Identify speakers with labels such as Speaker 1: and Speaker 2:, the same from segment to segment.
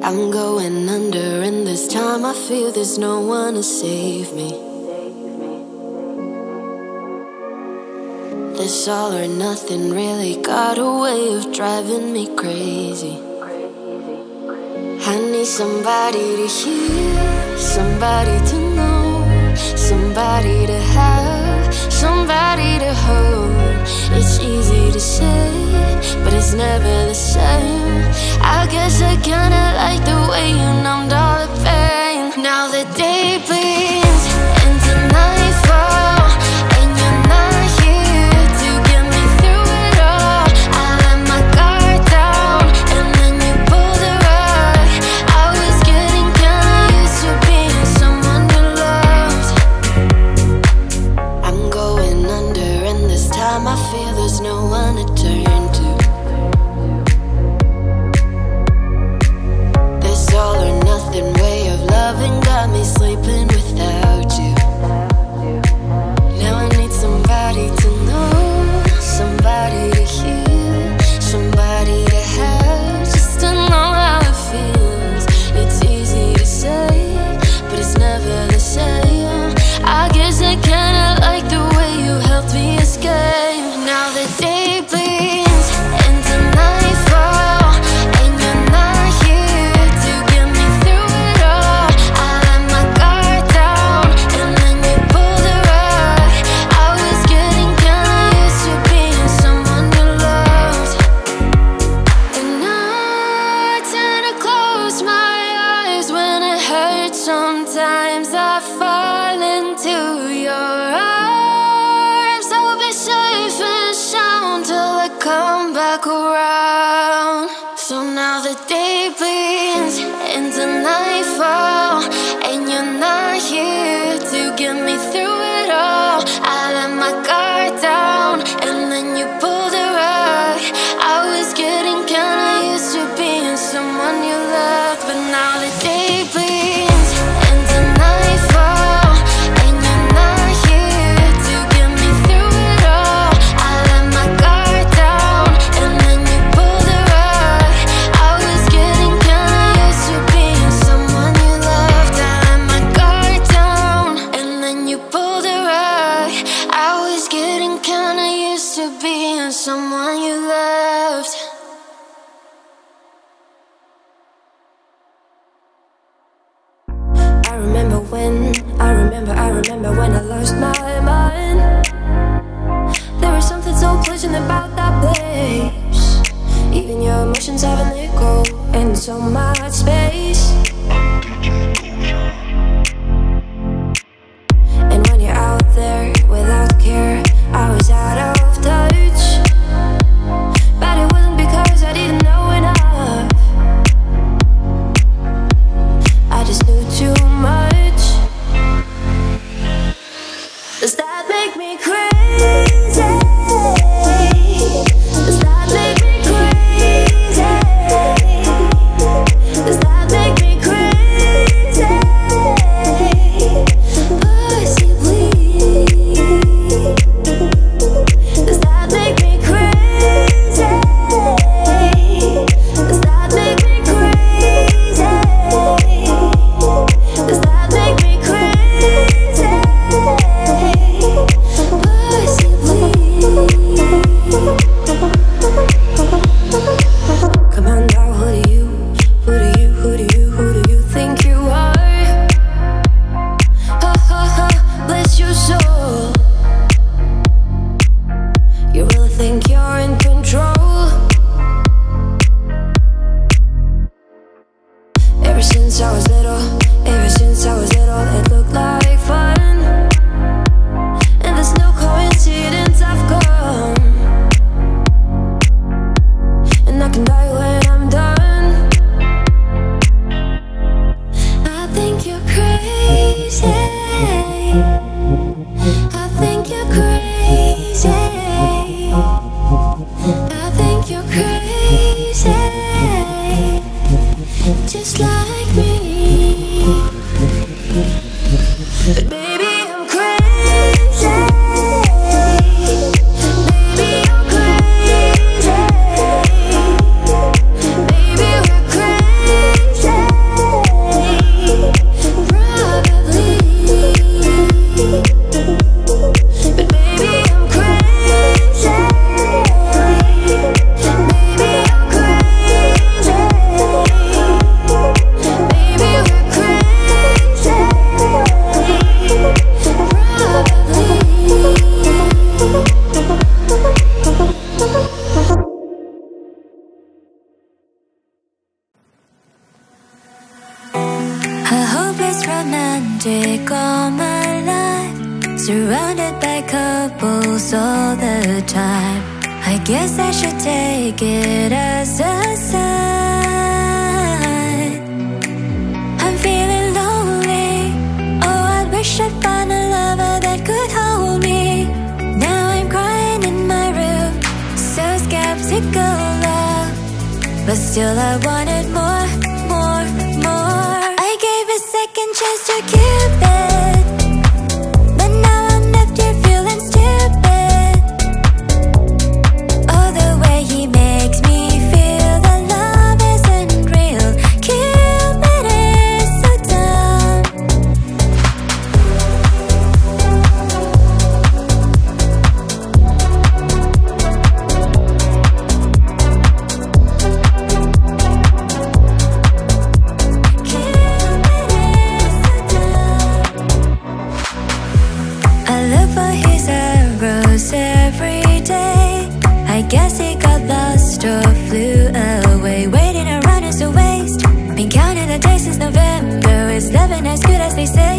Speaker 1: I'm going under, and this time I feel there's no one to save me. This all or nothing really got a way of driving me crazy. I need somebody to hear, somebody to know, somebody to have, somebody to hold. It's easy to say, but it's never the same. I guess I kinda like the way you numbed all the pain. Now the day bleeds into nightfall, and you're not here to get me through it all. I let my guard down, and then you pulled the rug. I was getting kinda used to being someone you loved. I'm going under, and this time I feel there's no one to turn to. This all or nothing way of loving got me sleeping without you. Now I need somebody to know, somebody to hear, somebody to have, just to know how it feels. It's easy to say, but it's never the same. I guess I kinda like the way you helped me escape. Now the day bleeds into nightfall, and you're not here to get me through it all. I let my guard down, and then you pulled the rug. I was getting kinda used to being someone you loved. And I tend to close my eyes when it hurts. Sometimes I fall into your arms. I'll be safe and sound till I come back around. So now the day bleeds into nightfall, and you're not here to get me through it all. I let my guard down, and then you pulled the rug. I was getting kinda used to being someone you loved, but now the day bleeds into nightfall, and you're not here to get me through it all. I let my guard down, and then you pulled the rug. I was getting kinda used to being someone you loved. I let my guard down, and then you pulled the rug. I was getting kinda used to being someone you loved. I remember when I lost my mind. There was something so pleasant about that place. Even your emotions have an echo in so much space. And when you're out there without care, I was out of touch. But it wasn't because I didn't know enough. I just knew too much. Does that make me crazy? Does that make me crazy? Does that make me crazy? Possibly. Does that make me crazy? Does that make me crazy? Does that make me crazy? Come on now, who do you think you are? Ha ha ha, bless your soul. You really think you're in control? Ever since I was little, it looked like fun. And there's no coincidence I've come. And I can die when I'm done. I think you're crazy. I think you're crazy. I think you're crazy. Just like me. But baby, I'm crazy. Baby, I'm crazy. Baby, we're crazy. romantic all my life, surrounded by couples all the time. I guess I should take it as a sign. I'm feeling lonely. Oh, I wish I'd find a lover that could hold me. Now I'm crying in my room, so skeptical of, but still I wanted more, more, more. I gave a second chance to Cupid, but now I'm left here feeling stupid. Oh, the way he makes me feel that love isn't real. Cupid is so dumb. I look for his arrows every day. I guess he got lost or flew away. Waiting around is a waste. Been counting the days since November. Is loving as good as they say?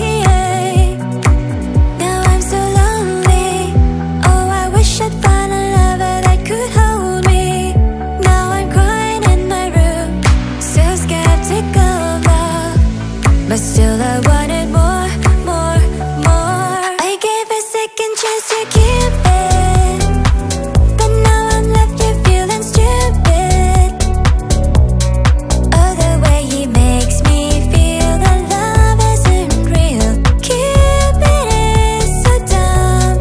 Speaker 1: Now I'm so lonely. Oh, I wish I'd find a lover that could hold me. Now I'm crying in my room, so skeptical of love, but still I wanted more, more, more. I gave a second chance to Cupid, but now I'm left here feeling stupid. Oh, the way he makes me feel that love isn't real. Cupid is so dumb.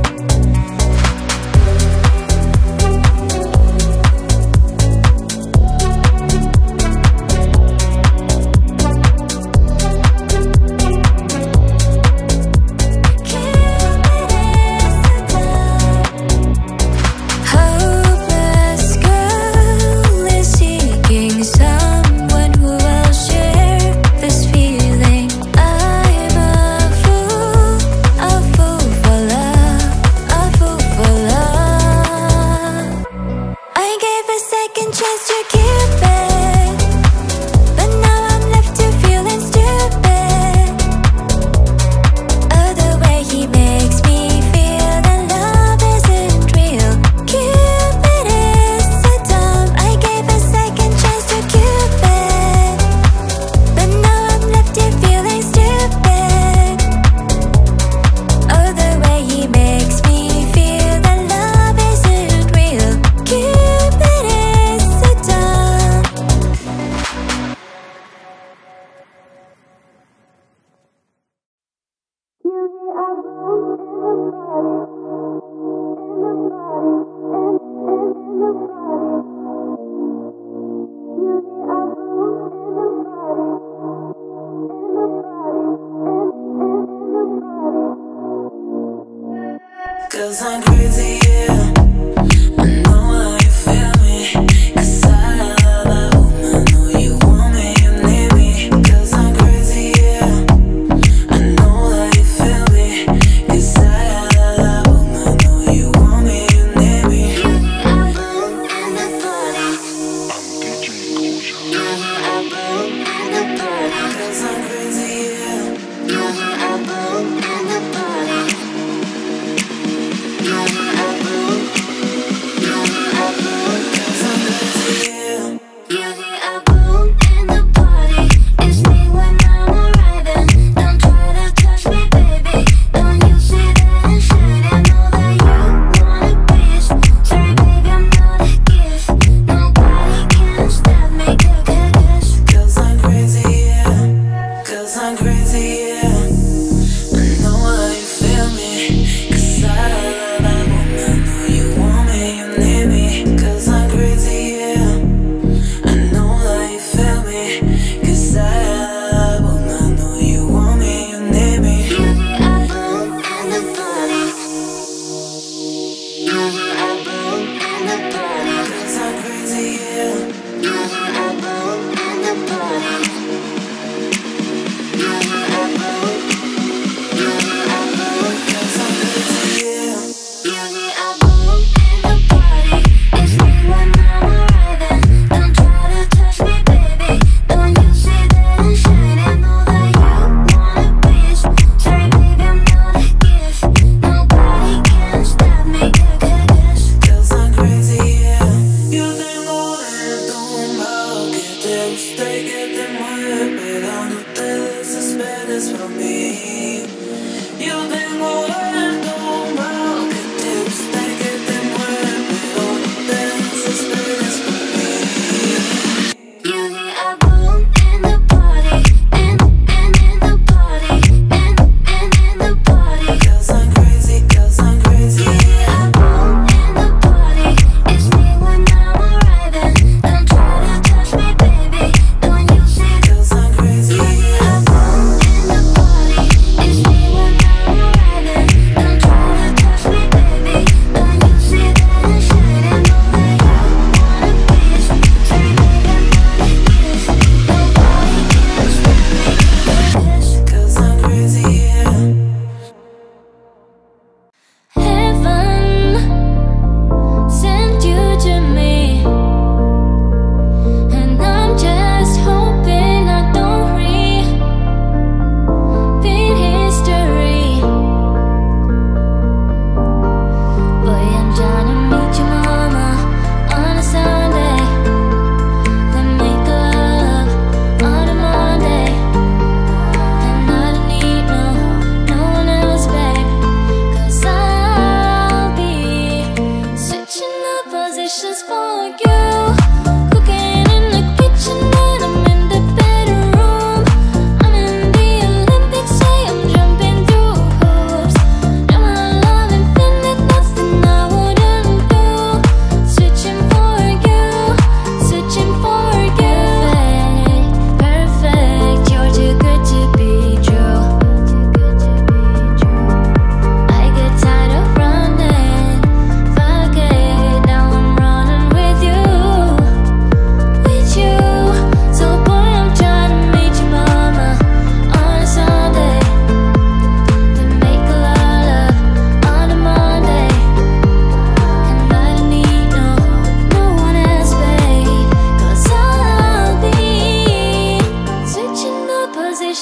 Speaker 1: Hopeless girl is seeking someone who will share this feeling. I'm a fool for love, a fool for love. I gave a second chance to Cupid, but now I'm left here feeling stupid. Oh, the way he makes me feel that love isn't real. Cupid is so dumb. I gave a second chance to Cupid, but now I'm left here feeling stupid. Oh, the way he makes me feel that love isn't real. Cupid is so dumb.
Speaker 2: Cause I'm crazy, yeah. I know how you feel me. Cause I love that woman. Know you want me, you need me. Cause I'm crazy, yeah. I know how you feel me. Cause I love that woman. Know you want me, you need me. Cause I'm crazy, yeah.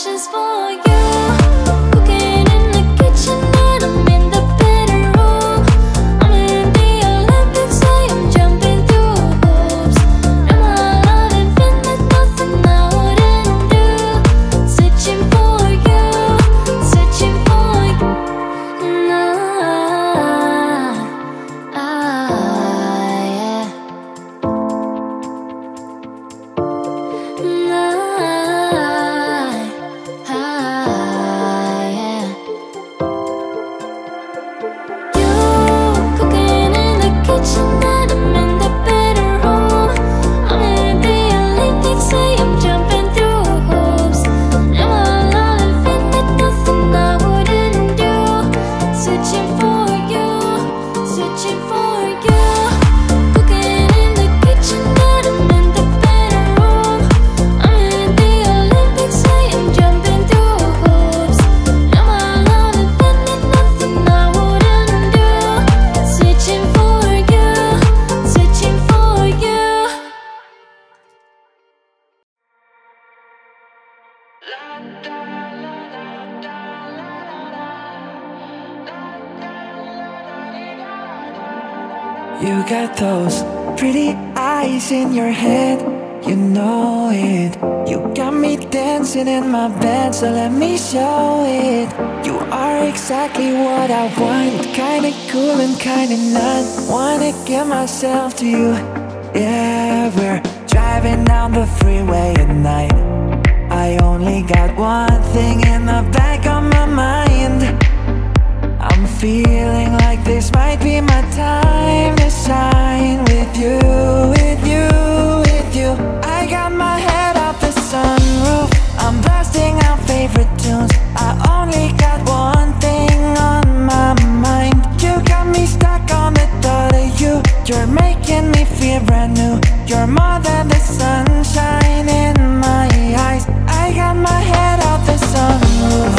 Speaker 1: wishes for you. Cooking in the kitchen and I'm in the bedroom. I'm in the Olympics, I am jumping through hoops. Now my love infinite, nothing I wouldn't do. Searching for you, searching for you. And
Speaker 3: You got those pretty eyes in your head, you know it. You got me dancing in my bed, so let me show it. You are exactly what I want, kinda cool and kinda not. Wanna give myself to you. Yeah, we're driving down the freeway at night. I only got one thing in the back of my mind. I'm feeling like this might be my time to shine with you, with you, with you. I got my head out the sunroof, I'm blasting out favorite tunes. I only got one thing on my mind. You got me stuck on the thought of you. You're making me feel brand new. You're more than the sunshine in my eyes. I got my head out the sunroof.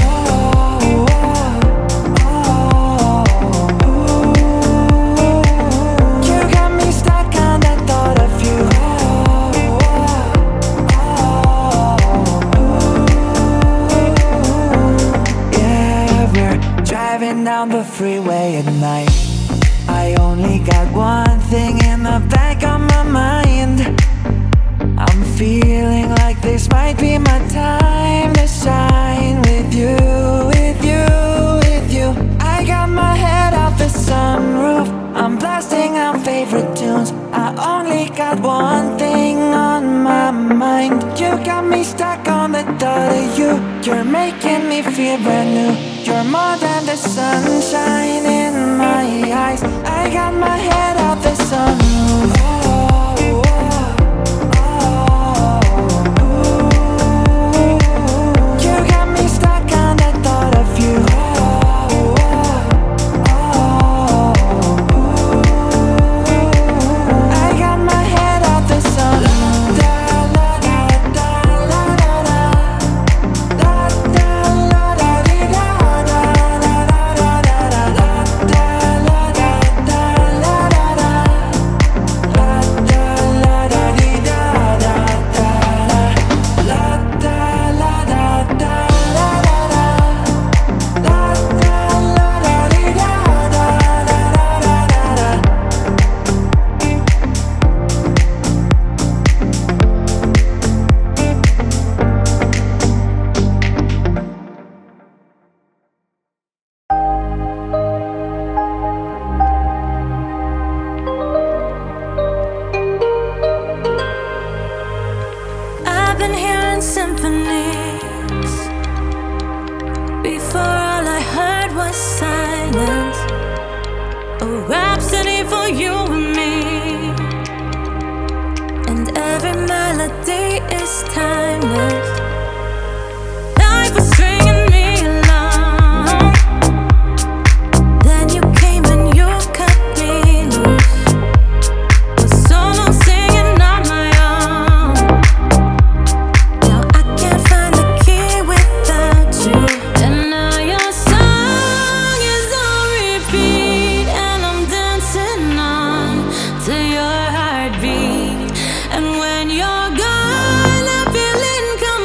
Speaker 3: Down the freeway at night. I only got one thing in the back of my mind. I'm feeling like this might be my time to shine with you, with you, with you. I got my head out the sunroof, I'm blasting out favorite tunes. I only got one thing on my mind. You got me stuck on the thought of you. You're making me feel brand new. You're more than the sunshine in my eyes. I got my head out the sunroof. You got me stuck on the thought of you. I got my head out the sunroof.
Speaker 2: And when you're gone, I feel incomplete.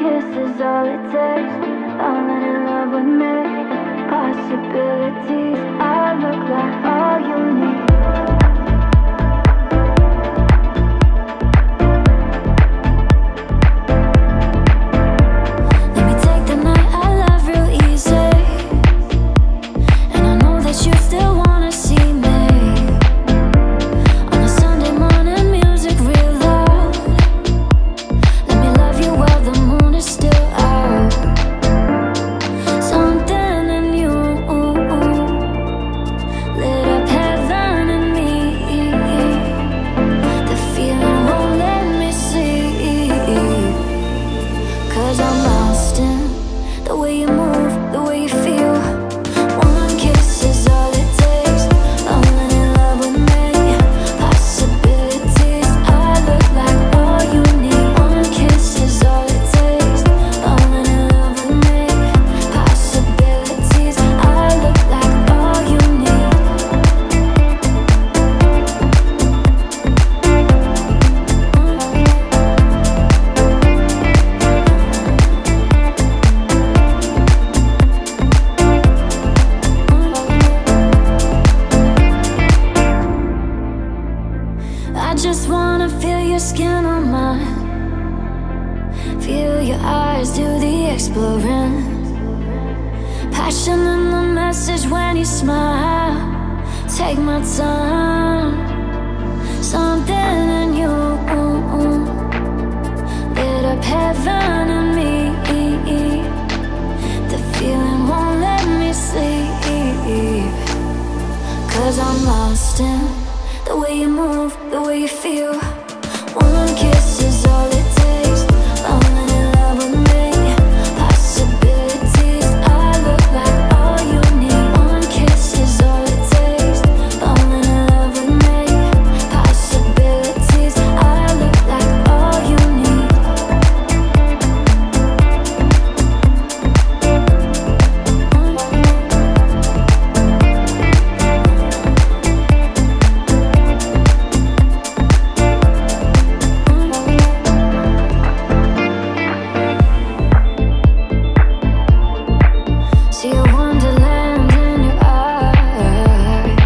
Speaker 1: kiss is all it takes. Falling in love with me. Possibilities. I look like all you need. Let me take the night I love real easy. And I know that you still wanna see me. On a Sunday morning, music real loud. Let me love you while the moon is still out. Something in you lit up heaven in me. The feeling won't let me sleep. 'Cause I'm lost in the way you move, the way you feel. One kiss is all it takes. Falling in love with me. Possibilities. I look like all you need. One kiss is all it takes. Falling in love with me. Possibilities. I look like all you need. I just wanna feel your skin on mine. Feel your eyes do the exploring. Passion in the message when you smile. Take my time. Something in you lit up heaven in me. The feeling won't let me sleep. 'Cause I'm lost in the way you move, the way you feel. One kiss is all it takes. Falling in love with me. Possibilities. I look like all you need. One kiss is all it takes. Falling in love with me. Possibilities. I look like all you need. See a wonderland in your eye.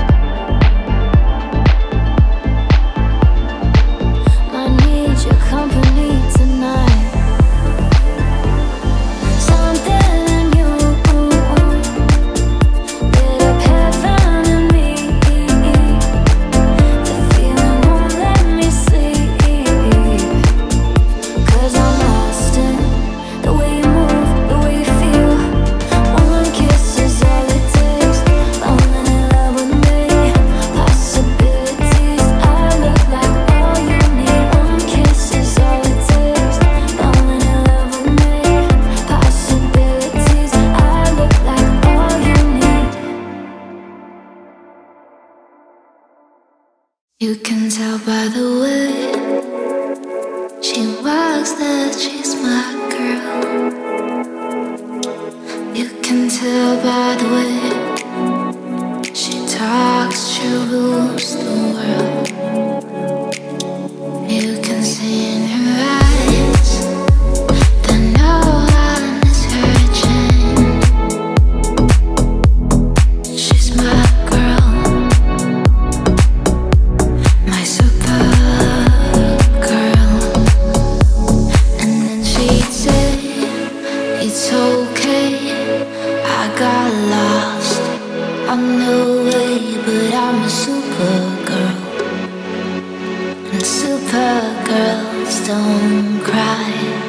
Speaker 1: Might need your company tonight. Something in you lit up heaven in me. The feeling won't let me sleep. 'Cause I'm lost in the way you move, the way you feel. One kiss is all it takes. Falling in love with me. Possibilities. I look like all you need. One kiss is all it takes. Falling in love with me. Possibilities. I look like all you need. You can tell by the way she walks that she's my girl. You can tell by the way she talks, she rules the world. You can see in her eyes that no one is hurting. She's my girl, my super girl. And then she'd say, it's okay, I got lost on the way, but I'm a super girl. And super girls don't cry.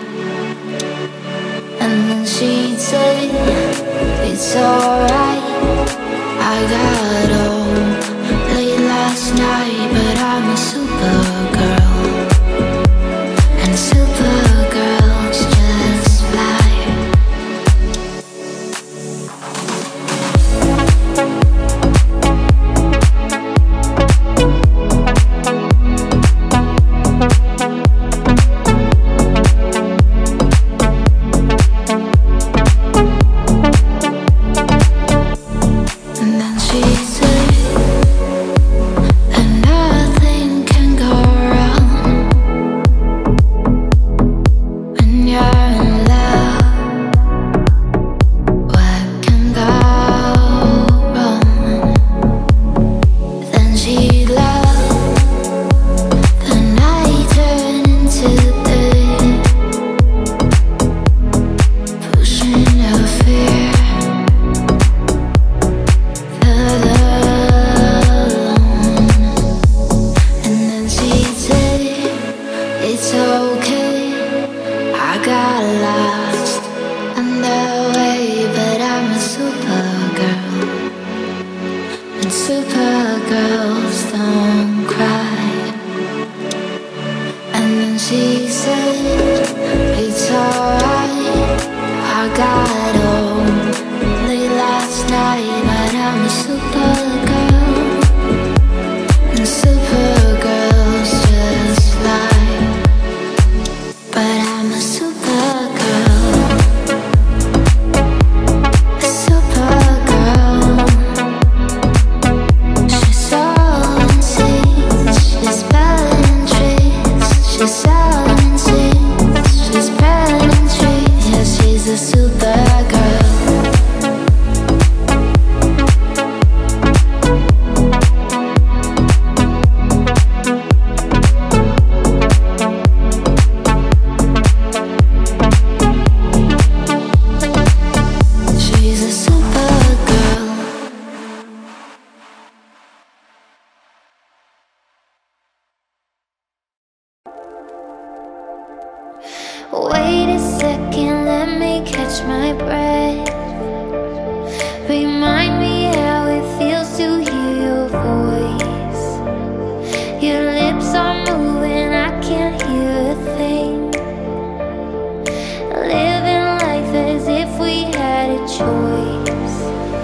Speaker 1: And then she'd say, it's alright, I got home late last night, but I'm a super girl. And super girls just fly. And then she said, Wait a second, let me catch my breath. Remind me how it feels to hear your voice. Your lips are moving, I can't hear a thing. Living life as if we had a choice.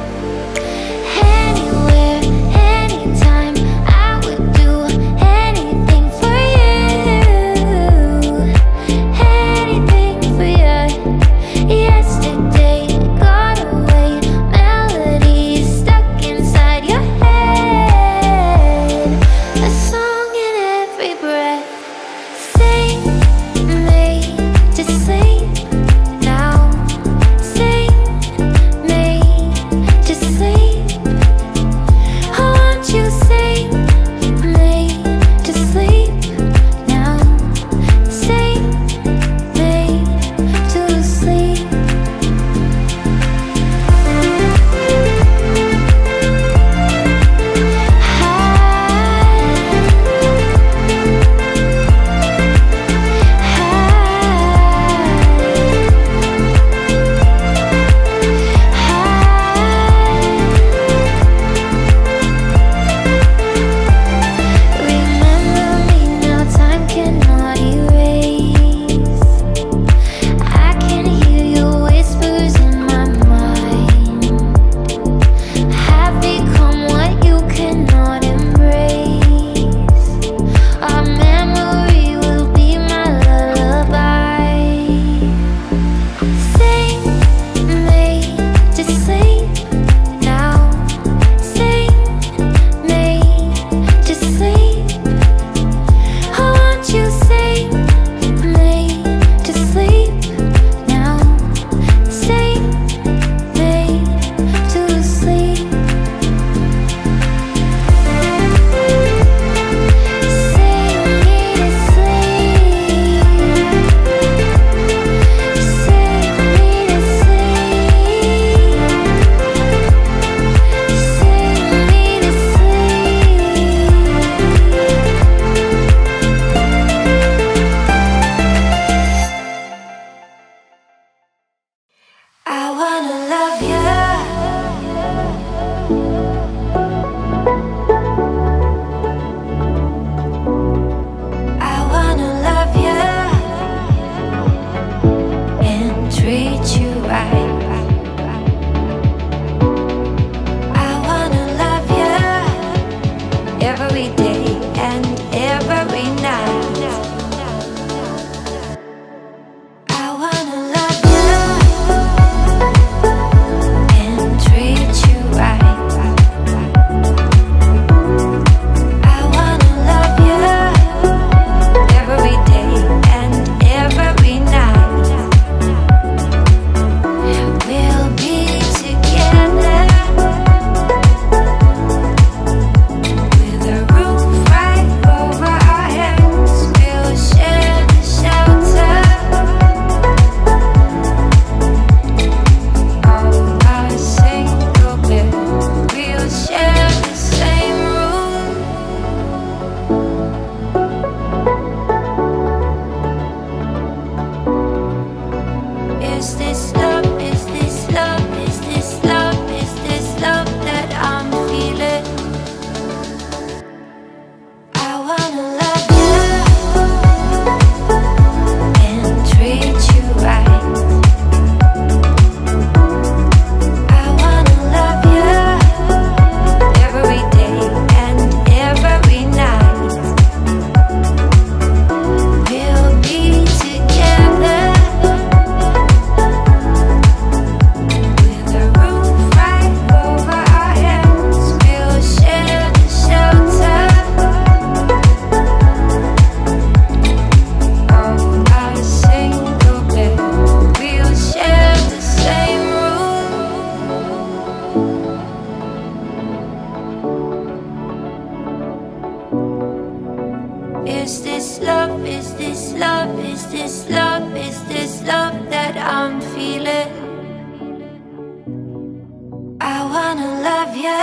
Speaker 1: Anywhere, anytime, I would do anything for you. Anything for you. Yesterday got away, melodies stuck inside your head. A song in every breath. Sing me to sleep now. Sing me to sleep. I want you sing me to sleep now. Sing me to sleep. Remember me now, time cannot erase. I can hear your whispers in my mind. Have become what you cannot embrace. Our memory will be my lullaby. Sing me to sleep now. Sing me to sleep. I want you sing me to sleep now. Sing me to sleep. Sing me to sleep. Sing me to sleep. Sing me to sleep. I wanna love you. I wanna love you and treat you right. I wanna love you every day and every night. I wanna love you and treat you right. I wanna love you every day and every night. We'll be together with a roof right over our heads. We'll share the shelter of our single bed. We'll share the same room. Is this love? Is this love? Is this love? Is this love that I'm feeling? I wanna love you and treat you right. I wanna love you every day and every night. We'll be together with a roof right over our heads. We'll share the shelter of our single bed. We'll share the same room. Is this love? Is this love? Is this love? Is this love that I'm feeling? I wanna love you.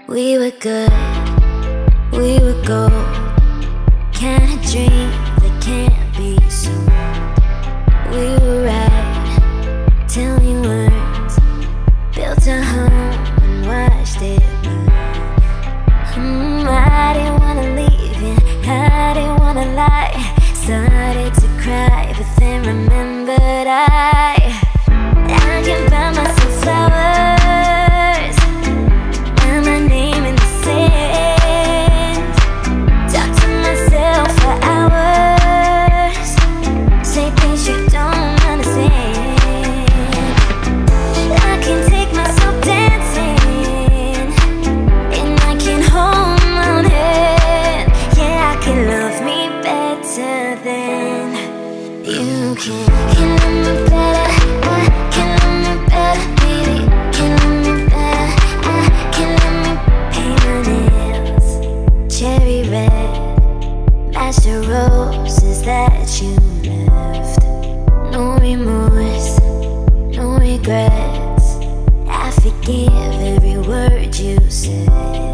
Speaker 1: We were good, we were gold. Kind of dream that can't be sold. We were right till we weren't. Built a home and watched it burn. I didn't wanna leave you, I didn't wanna lie. Started to cry, but then remembered I can buy myself flowers and my name in the sand. Talk to myself for hours, say things you don't understand. I can take myself dancing and I can hold my own head. Yeah, I can love me better than you can. Can love me better, I can love me better, baby. Can love me better, I can love me. Paint my nails cherry red, match the roses that you left. No remorse, no regrets. I forgive every word you said.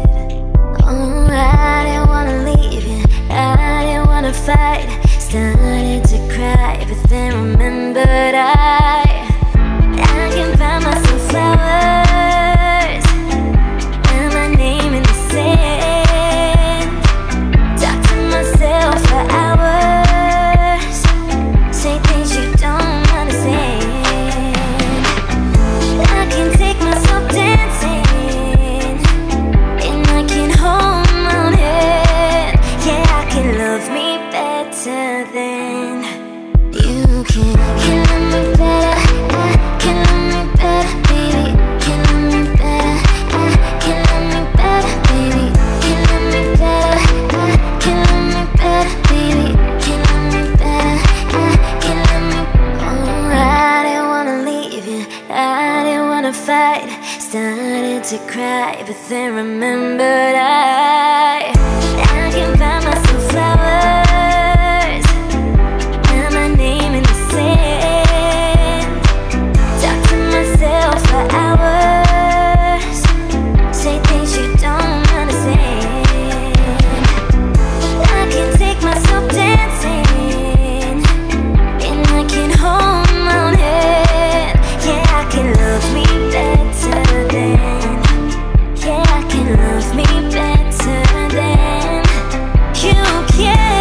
Speaker 1: Oh, I didn't wanna leave you, I didn't wanna fight. Started to cry, but then remembered I can buy myself flowers and my name in the sand. Talk to myself for hours, say things you don't understand. I can take myself dancing and I can hold my own head. Yeah, I can love me better than you can. Can love me better, I can love me better, baby. Can love me better, I can love me better, baby. Can love me better, I can love me better, baby. Can love me better, I can love me. Oh, I didn't wanna leave you, I didn't wanna fight. Started to cry, but then remembered I can buy myself flowers and my name in the sand. Talk to myself for hours, say things you don't understand. I can take myself dancing and I can hold my own head. Yeah, I can love me better than. Yeah, I can love me better than you can.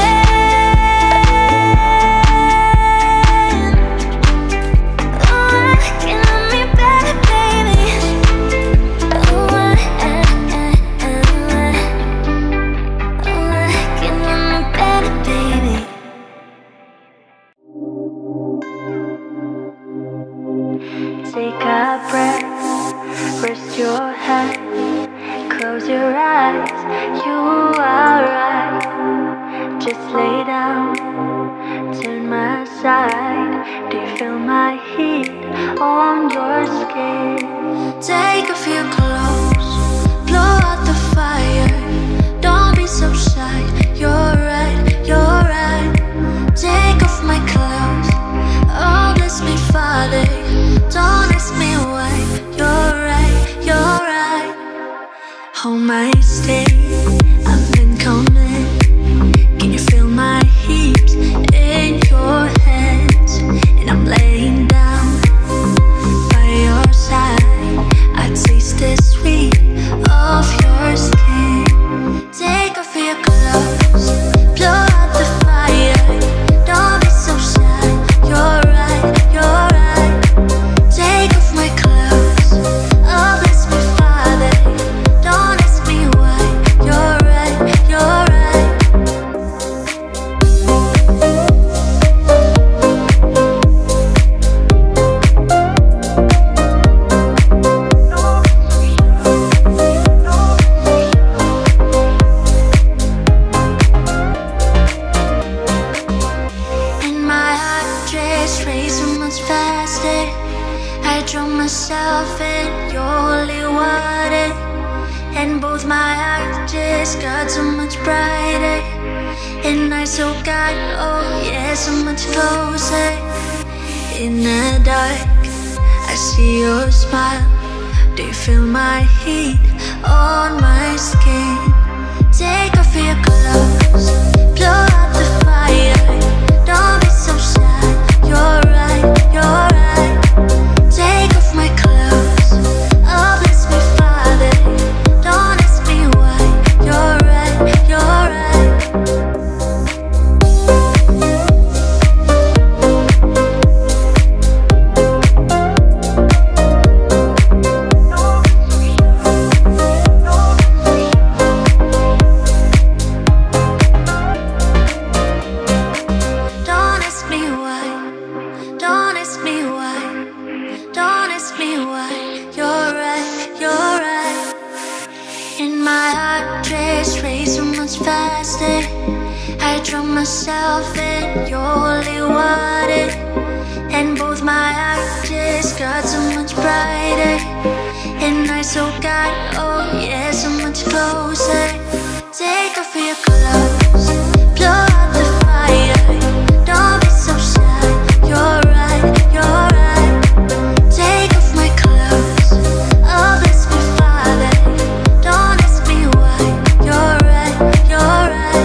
Speaker 1: Oh, I can love me better, baby. Oh, I can love me better, baby. Take a breath, rest your head, close your eyes, you are right. Just lay down, turn my side. Do you feel my heat on your skin? Take a few clothes, blow out the fire. Don't be so shy, you're right, you're right. Take off my clothes, oh bless me Father. Don't ask me why, you're right, you're right. Hold my stay, I've been coming. Can you feel my heat in your hands? And I'm laying down by your side. I taste the sweet of your skin. Take off your clothes, blow out the fire. Don't be so shy, you're right, you're right. Take off my clothes, oh bless me Father. Don't ask me why, you're right, you're right. And my heart just racing much faster. I drown myself in your holy water, and both my eyes just got so much brighter. And I so got, oh yeah, so much closer. In the dark, I see your smile.
Speaker 4: they feel my heat on my skin. Take off your clothes, blow out the fire. Don't be so shy, you're right, you're right. Take off my clothes, oh bless me Father. Don't ask me why, you're right, you're right. Don't ask me why, don't ask me why, don't ask me why. You're right, you're right. In my heart race racing much faster. I drown myself in your holy water, and both my eyes just got so much brighter. And I so got, oh yeah, so much closer. Take off your clothes, blow out the fire. Don't be so shy, you're right, you're right. Take off my clothes, oh bless me Father. Don't ask me why, you're right, you're right.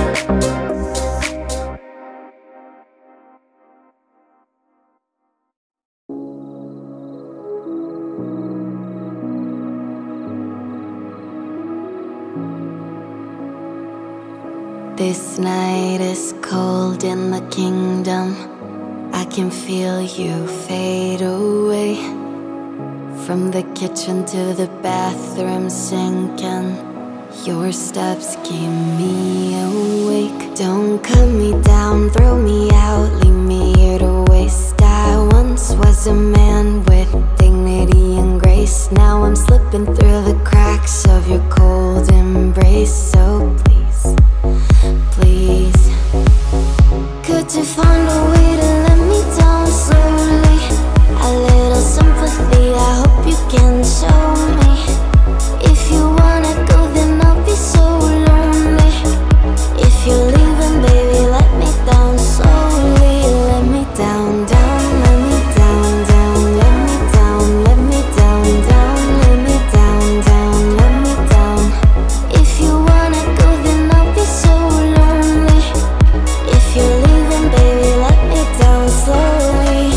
Speaker 1: This night is cold in the kingdom. I can feel you fade away. From the kitchen to the bathroom sinking, your steps keep me awake. Don't cut me down, throw me out, leave me here to waste. I once was a man with dignity and grace. Now I'm slipping through the cracks of your cold embrace. So please, please, could you find a way to let me down slowly? A little sympathy, I hope you can show me. If you wanna go, then I'll be so lonely. If you're leaving, baby, let me down slowly. Let me down, down, let me down, down, let me down, let me down, down, let me down, down, let me down. If you wanna go, then I'll be so lonely. If you're leaving, baby, let me down slowly.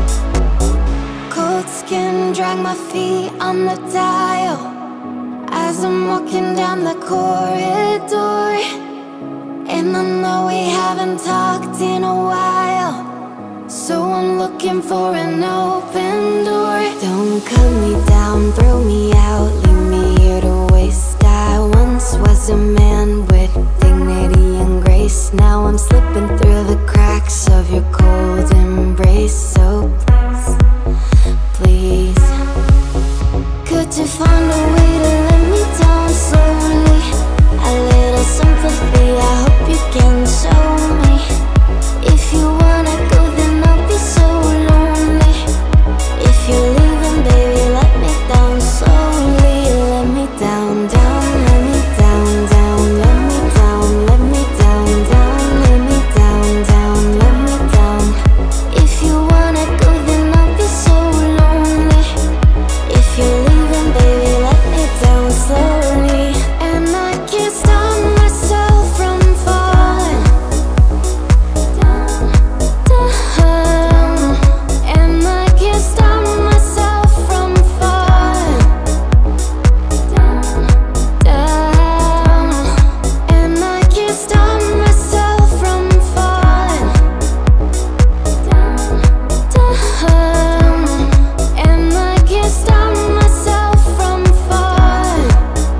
Speaker 1: Cold skin, drag my feet on the dial as I'm walking down the corridor. And I know we haven't talked in a while, so I'm looking for an open door. Don't cut me down, throw me out, leave me here to waste. I once was a man with dignity and grace. Now I'm slipping through the cracks of your cold embrace. So please, please, could you find a way to let me down slowly? A little sympathy, I hope you can show me. If you wanna go, then I'll be so lonely. If you're leaving, baby, let me down slowly. Let me down, down, let me down, down, let me down, let me down, down, let me down, down, let me down. If you wanna go, then I'll be so lonely. If you're leaving, baby, let me down slowly. And I can't stop myself from falling down, down. And I can't stop myself from falling down, down. And I can't stop myself from falling down, down. And I can't stop myself from falling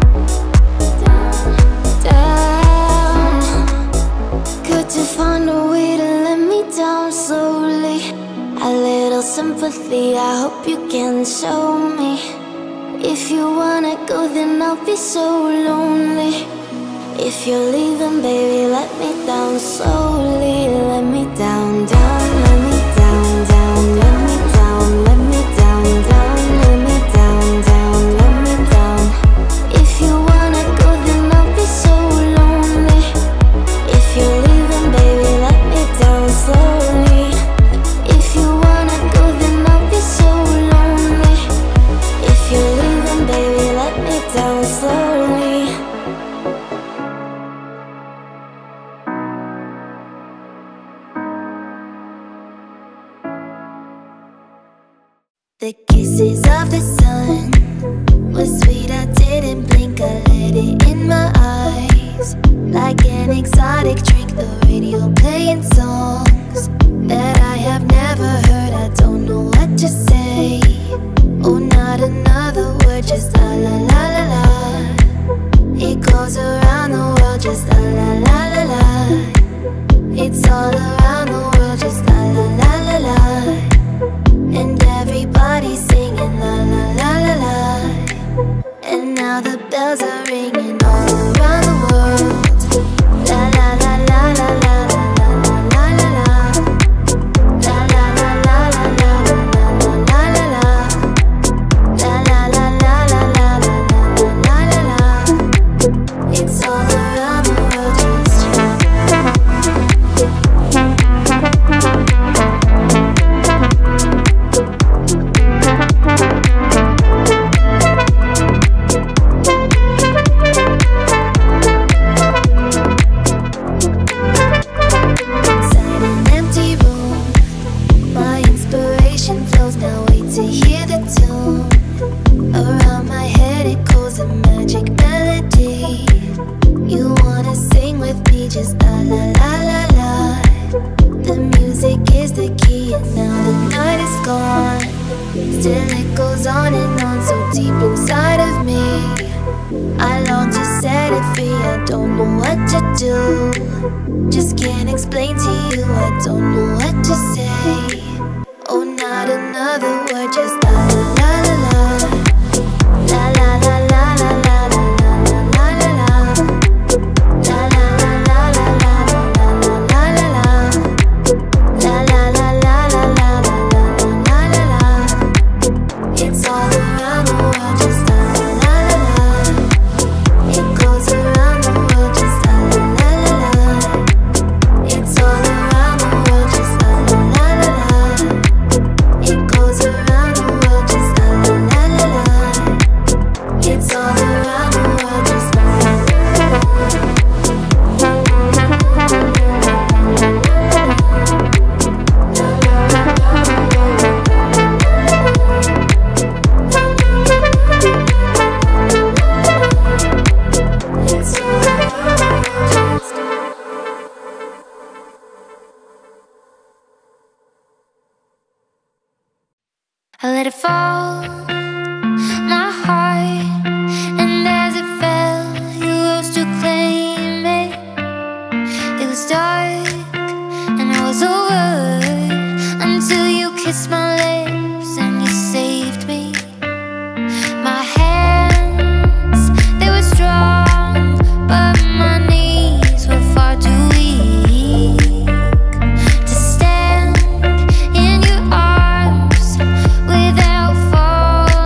Speaker 1: down, down. Could you find a way to let me down slowly? A little sympathy, I hope you can show me. If you wanna go, then I'll be so lonely. If you're leaving, baby, let me down slowly. Let me down, down, let me down, down, let me down, let me down, down, let me down, down, let me down. If you wanna go, then I'll be so lonely. If you're leaving, baby, let me down slowly. If you wanna go, then I'll be so lonely. If you're leaving, baby,
Speaker 4: The kisses of the sun was sweet, I didn't blink, I let it in my eyes. Like an exotic drink, the radio playing songs that I have never heard, I don't know what to say. Oh, not another word, just la la la la la. It goes around the world, just la la la la la. It's all around the world, just la la la la la. And everybody's singing la la la la la. And now the bells are ringing all around the world. La la la la la la la la la la la. La la la la la la la la la la la. La la la la la la la la la la. It's all around the world, just inside an empty room. My inspiration flows, now wait to hear the tune. Around my head it goes a magic melody. You wanna sing with me, just la la la la la. The music is the key and now the night is gone. Still it goes on and on, so deep inside of me. I long to set it free, I don't know what to do. Just can't explain to you, I don't know what to say. Oh, not another word, just la la la la la. La la la la la la la la la la la. La la la la la la la la la la. La la la la la la la la la la. It's all around the world, just la la la la la. It goes around the world, just la la la la la. It's all around the world, just la la la la la. It goes around the world, just la la la la la. It's all around the world, just la la la la.
Speaker 1: I let it fall, my heart, and as it fell, you rose to claim it. It was dark, and I was over until you kissed my lips and you saved me. My hands, they were strong, but my knees were far too weak to stand in your arms without falling.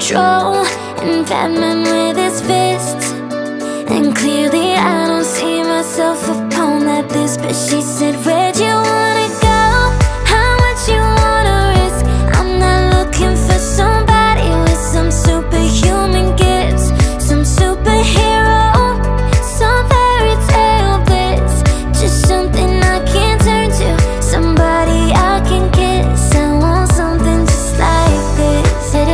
Speaker 4: control and Batman with his fists. And clearly I don't see myself upon that list. But she said, where'd you wanna go? How much you wanna risk? I'm not looking for somebody with some superhuman gifts, some superhero, some fairy tale bliss. Just something I can turn to, somebody I can kiss. I want something just like this.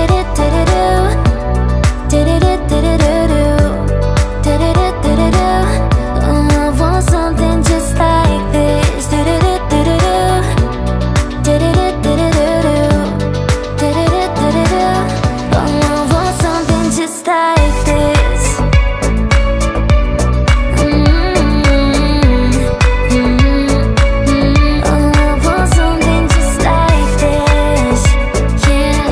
Speaker 4: Oh, I want something just like this. Oh, I want something just like this. Oh, I want something just like this. Yeah.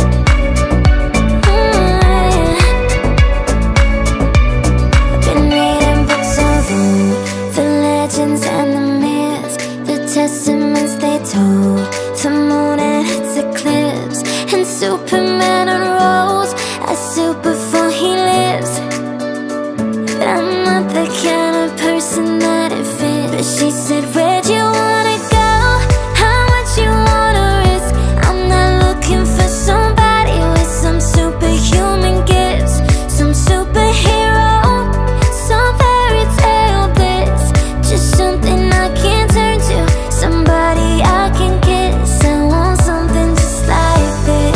Speaker 4: I've been reading books on the legends and the myths, the testaments they told, the moon and its eclipse, and Superman unrolls as soup before he lives. But I'm not the kind of person that it fits. But she said, where'd you wanna go? How much you wanna risk? I'm not looking for somebody with some superhuman gifts, some superhero, some fairy tale bliss. Just something I can turn to, somebody I can kiss. I want something just like this.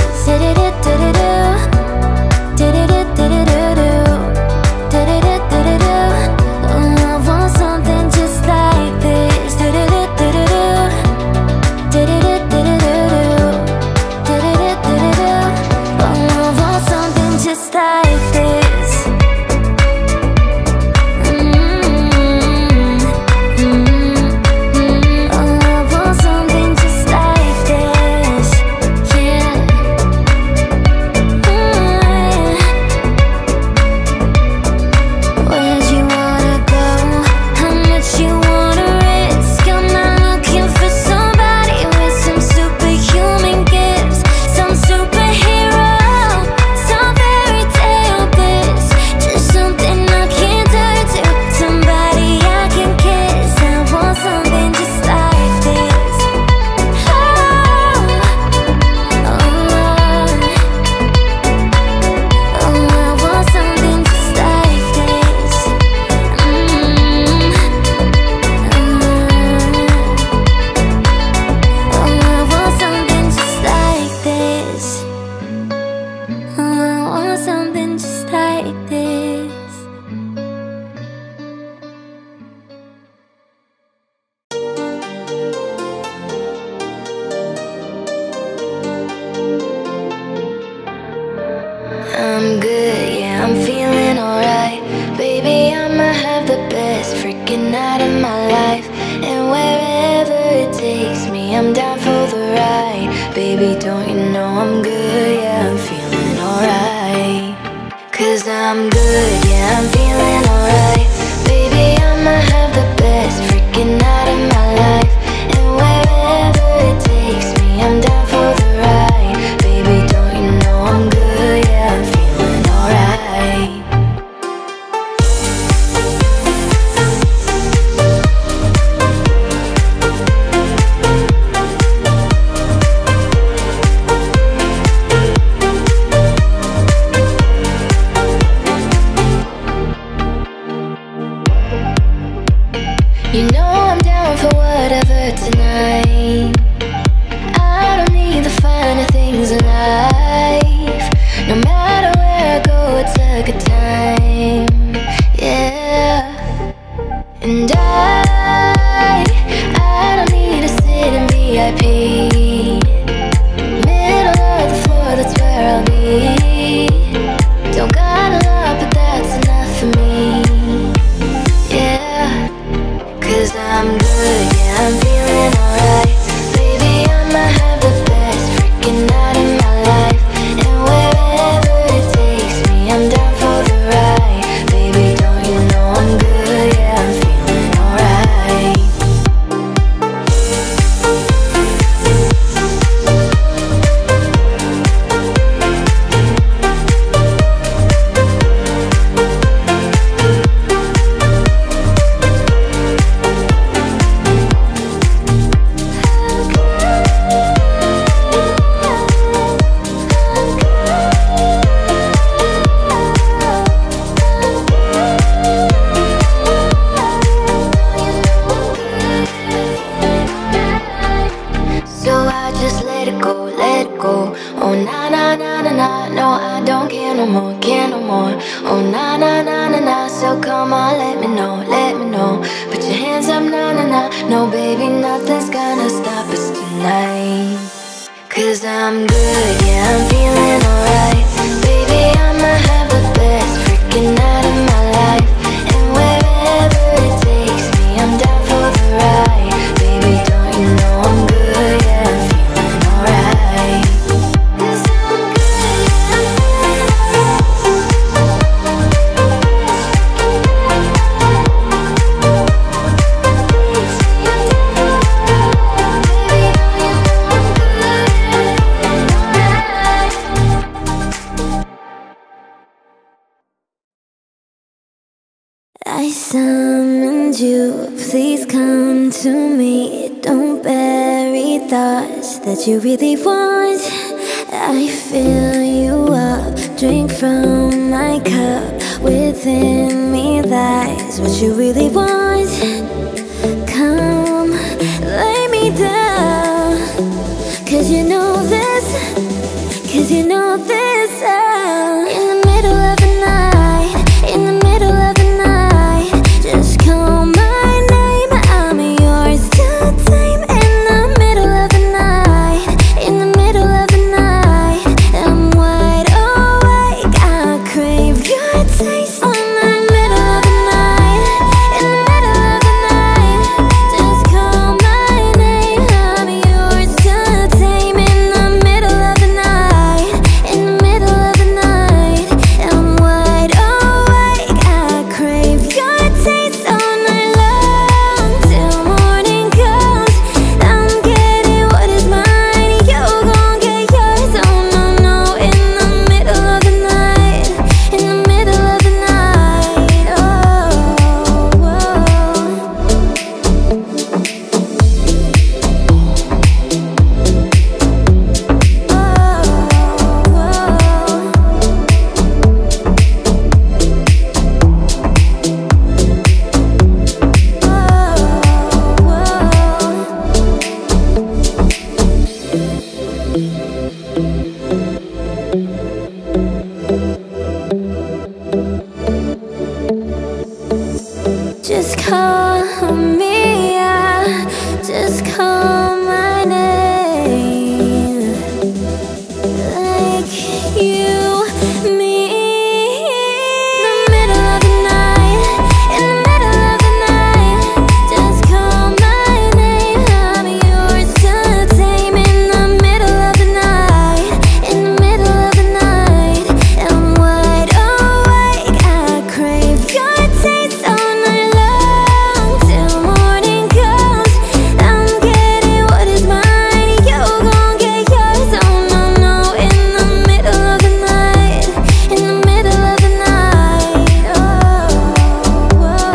Speaker 4: Oh, I want something just like this. Oh, I want something just like this. Oh, I want something just like this. Yeah. Where'd you wanna go? How much you wanna risk? I'm not looking for somebody with some superhuman gifts, some superhero, some fairy tale bliss. Just something I can turn to, somebody I can kiss. I want something just like this. Oh, I want something just like this. Oh, I want something just like this. Oh, I want something just like this. I'm good, yeah, I'm feeling alright. Baby, I'ma have the best freaking night of my life. And wherever it takes me, I'm down for the ride. Baby, don't you know I'm good, yeah, I'm feeling alright. 'Cause I'm good, yeah, I'm feeling alright. Baby, I'ma have the best freaking night of my life. And wherever it takes me, I'm down for the ride. Baby, don't you know I'm good, yeah, I'm feeling alright.
Speaker 1: let go. Oh na na na na na, no I don't care no more, care no more. Oh na na na na na, so come on, let me know, let me know. Put your hands up, na na na, no baby, nothing's gonna stop us tonight. 'Cause I'm good, yeah, I'm feeling alright. Baby, I'ma have the best freaking night of my life. And wherever it takes me, I'm down for the ride. Baby, don't you know I'm good, yeah, I'm feeling alright. 'Cause I'm good, yeah, I'm feeling I summoned you, please come to me. Don't bury thoughts that you really want. I fill you up, drink from my cup. Within me lies what you really want. Come, lay me down. 'Cause you know this, 'cause you know this. In the middle of the night, in the middle of the night, just call my name, I'm yours to tame. In the middle of the night, in the middle of the night, I'm wide awake, I crave your taste. In the middle of the night, in the middle of the night, just call my name, I'm yours to tame. In the middle of the night, in the middle of the night, I'm wide awake, I crave your taste all night long till morning comes. I'm getting what is mine, you gon' get yours. Oh no no, in the middle of the night, in the middle of the night. Oh, whoa. Just call me, yeah. Just call my name. Like you, me. In the middle of the night, in the middle of the night, just call my name, I'm yours to tame. In the middle of the night, in the middle of the night, I'm wide awake, I crave your taste all night long till morning comes. I'm getting what is mine, you gon' get yours. Oh no no, in the middle of the night, in the middle of the night. Oh, whoa.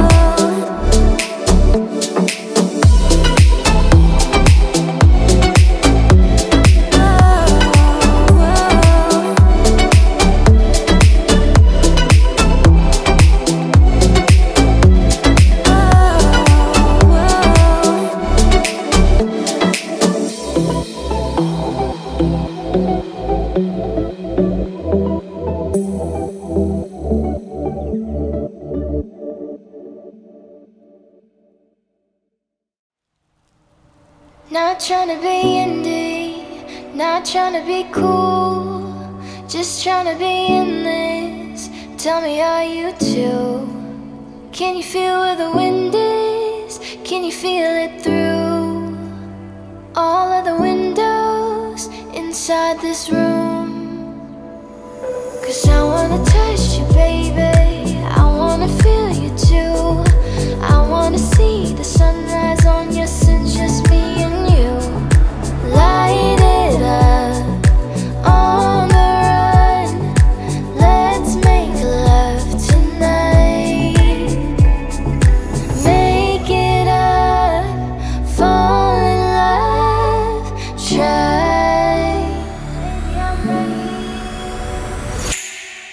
Speaker 1: Not tryna be indie, not tryna be cool, just tryna be in this. Tell me, are you too? Can you feel where the wind is? Can you feel it through all of the windows inside this room? 'Cause I wanna touch you, baby, I wanna feel you too. I wanna see the sunrise on your sins, just me and you. Light it up on the run, let's make love tonight. Make it up, fall in love, try. Baby, I'm ready.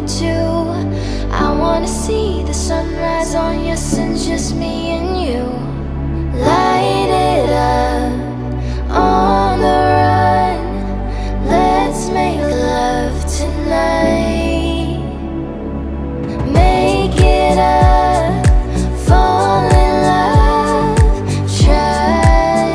Speaker 1: too. I wanna see the sunrise on your sins, just me and you. Light it up on the run. Let's make love tonight. Make it up, fall in love, try.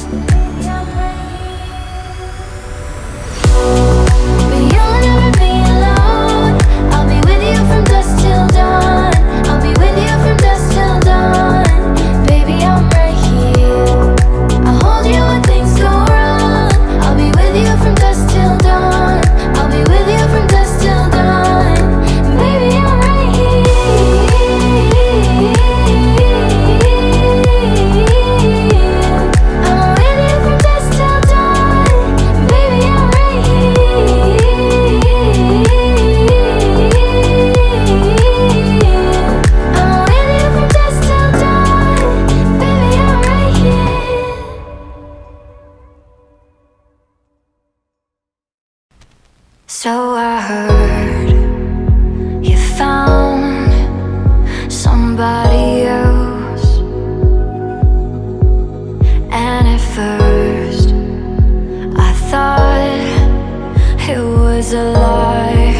Speaker 1: But you'll never be alone. I'll be with you from dusk till dawn. I'll be with you from dusk till dawn. Baby, I'm right here. I'll hold you when things go wrong. I'll be with you from dusk till dawn. I'll be with you from dusk till dawn. Baby, I'm right here. I'm with you from dusk till dawn. Baby, I'm right here. I'm with you from dusk till dawn. Baby, I'm right here. So I heard you found somebody else, and at first I thought it was a lie.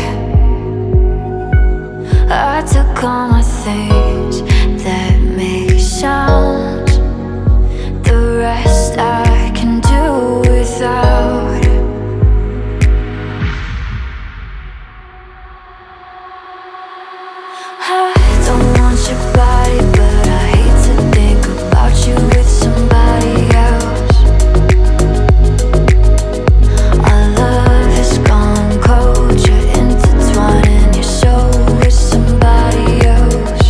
Speaker 1: I took all my things that make sounds, the rest I can do without. I don't want your body, but I hate to think about you with somebody else. Our love has gone cold, you're intertwining your soul with somebody else.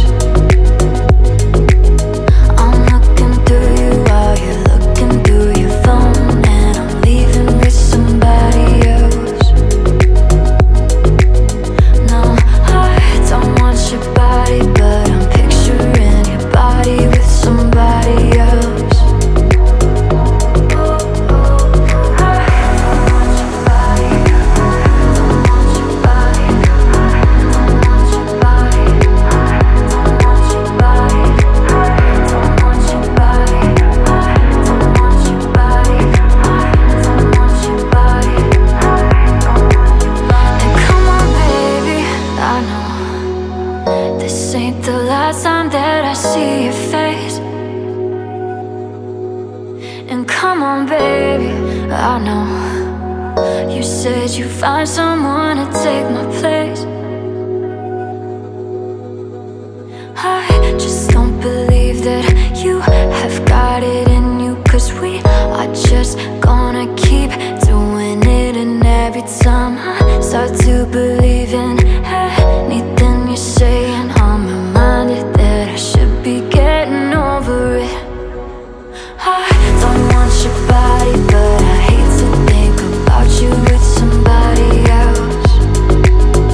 Speaker 1: I'm looking through you while you're looking through your phone, and I'm leaving with somebody else. No, I don't want your body, but I'm picturing your body with somebody else. I don't want your body, don't want your body, don't want your body, don't want your body, don't want your body, don't want your body, don't want your body. And come on, baby, I know this ain't the last time that I see your face. And come on, baby, I know you said you find someone to take my place. I just don't believe that you have got it in you, 'cause we are just gonna keep doing it. And every time I start to believe in anything you're saying, I'm reminded that I should be getting over it. I don't want your body, but I hate to think about you with somebody else.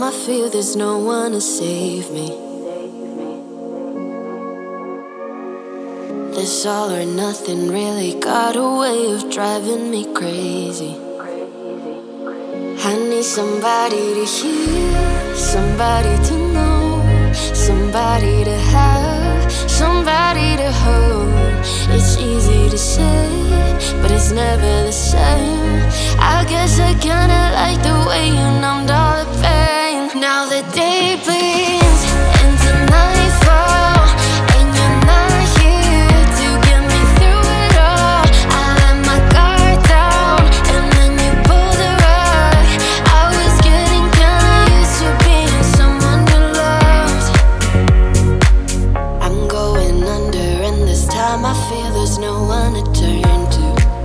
Speaker 1: time I feel there's no one to save me. This all or nothing really got a way of driving me crazy. I need somebody to hear, somebody to know, somebody to have, somebody to hold. It's easy to say, but it's never the same. I guess I kinda like the way you numbed all the pain. Now the day bleeds into nightfall, and you're not here to get me through it all. I let my guard down, and then you pulled the rug. I was getting kinda used to being someone you loved. I'm going under, and this time I feel there's no one to turn to.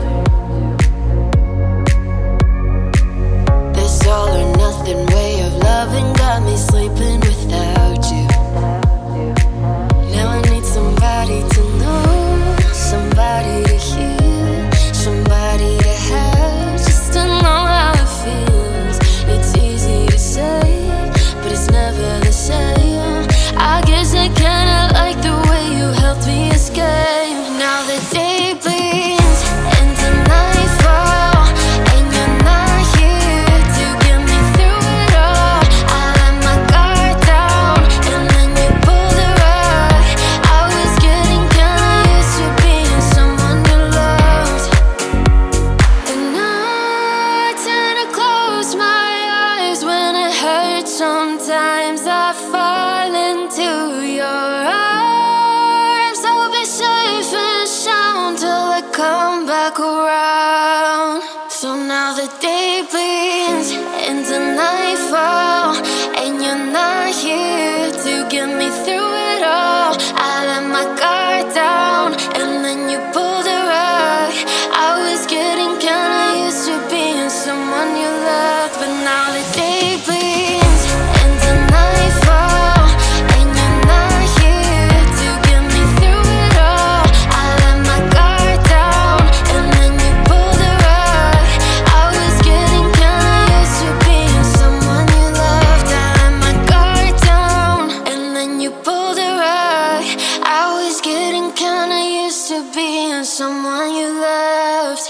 Speaker 1: This all or nothing way of loving got me sleeping without you. Now I need somebody to know, somebody to hear, somebody to have, just to know how it feels. It's easy to say, but it's never the same. I guess I kinda like the way you helped me escape. Now the day bleeds into nightfall, and you're not here to get me through it all. I let my guard down, and then you pulled the rug. I was getting kinda used to being someone you loved. And I tend to close my eyes when it hurts. Sometimes I fall into your arms. I'll be safe and sound till I come back around. So now the day bleeds into nightfall, and you're not here to get me through it all. I let my guard down, and then you pulled the rug. I was getting kinda used to being someone you loved, but now the day bleeds into nightfall, and you're not here to get me through it all. I let my guard down, and then you pulled the rug. I was getting kinda used to being someone you loved. I let my guard down, and then you pulled the rug. I was getting kinda used to being someone you loved.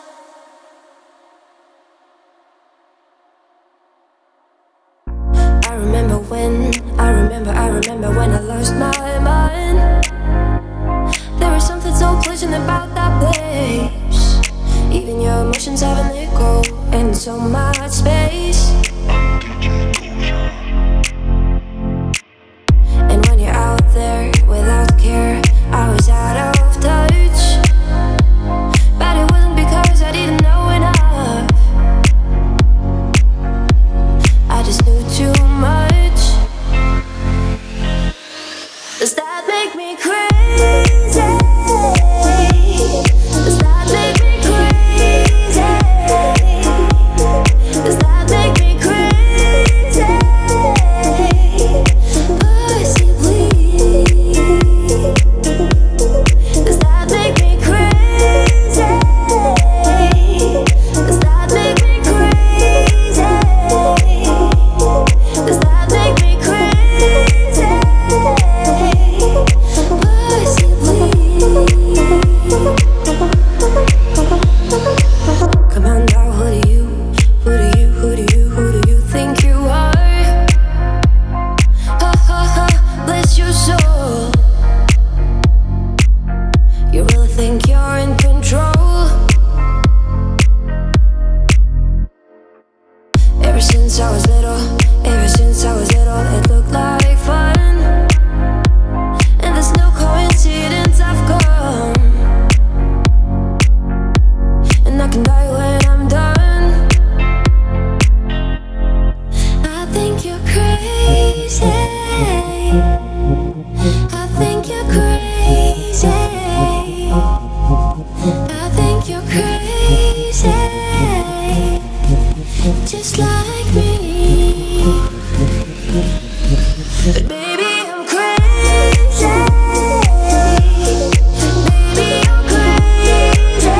Speaker 5: I remember when I lost my mind. There was something so pleasant about that place. Even your emotions have an echo in so much space. And when you're out there without care, I was out of touch. But it wasn't because I didn't know enough. I just knew too much. Does that make me crazy? Does that make me crazy? Does that make me crazy? Possibly. Does that make me crazy? Does that make me crazy? Does that make me crazy? Come on now, who do you think you are? Ha ha ha, bless your soul. You really think you're in control? Ever since I was little, it looked like fun. And there's no coincidence I've come. And I can die when I'm done. I think you're crazy. I think you're crazy. I think you're crazy. Just like me. But baby, I'm crazy. Baby, you're crazy.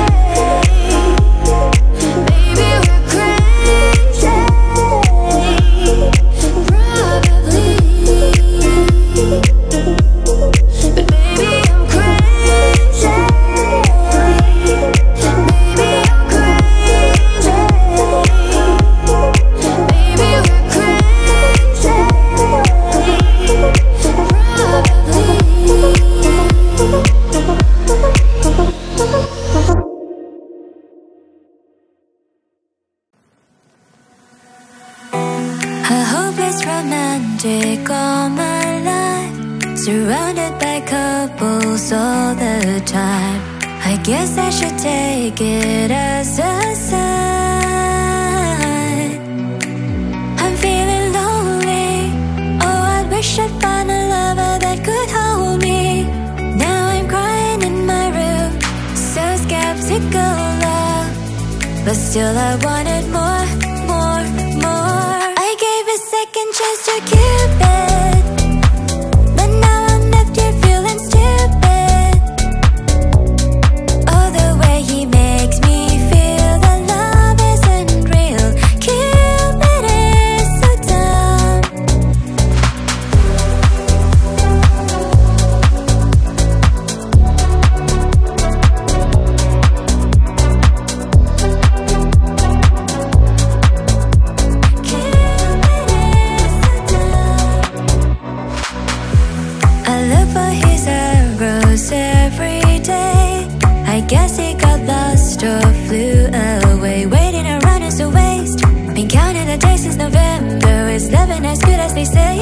Speaker 5: Baby, we're crazy. romantic all my life, surrounded by couples all the time. I guess I should take it as a sign. I'm feeling lonely. Oh, I wish I'd find a lover that could hold me. Now I'm crying in my room, so skeptical love, but still I wanted more, more, more. I gave a second chance to Cupid, but now I'm left here feeling stupid. Oh, the way he makes me feel that love isn't real. Cupid is so dumb. I look for his arrows every day. I guess he got lost or flew away. Waiting around is a waste. Been counting the days since November. Is loving as good as they say?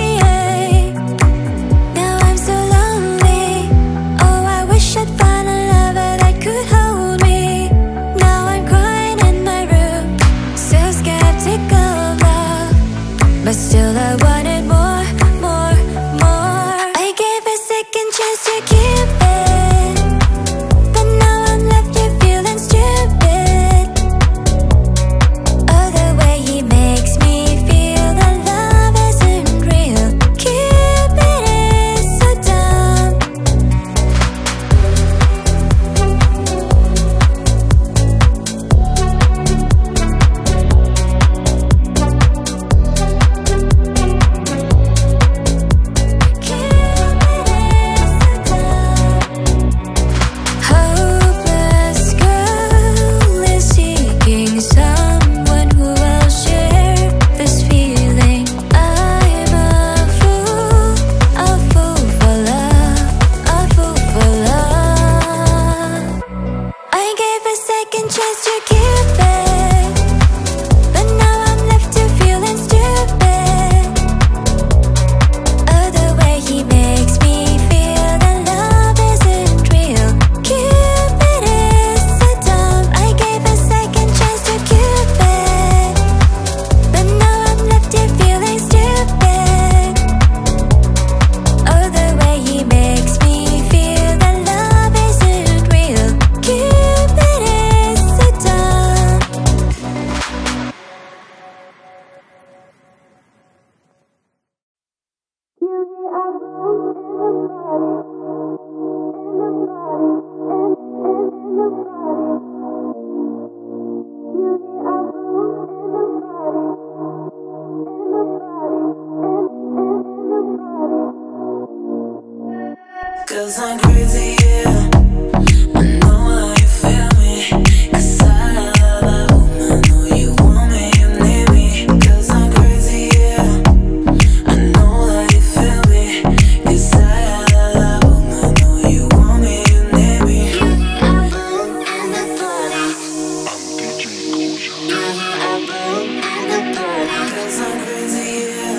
Speaker 5: Now I'm so lonely. Oh, I wish I'd find a lover that could hold me. Now I'm crying in my room, so skeptical of love, but still I wanted more, more, more. I gave a second chance to Cupid, but now I'm left here feeling stupid. Oh, the way he makes me feel that love isn't real. Cupid is so dumb. Hopeless girl is seeking someone who will share this feeling. I'm a fool for love, a fool for love. I gave a second chance to Cupid, but now I'm left here feeling stupid. Oh, the way he makes me feel that love isn't real. Cupid is so dumb. I gave a second chance to Cupid, but now I'm left here feeling stupid. Oh, the way he makes me feel that love isn't real. Cupid is so dumb.
Speaker 2: Cause I'm crazy, yeah. I know how you feel me. Cause I love a woman. Know you want me, you need me. Cause I'm crazy, yeah. I know how you feel me. Cause I love a woman. Know you want me, you need me. Cause I'm crazy, yeah.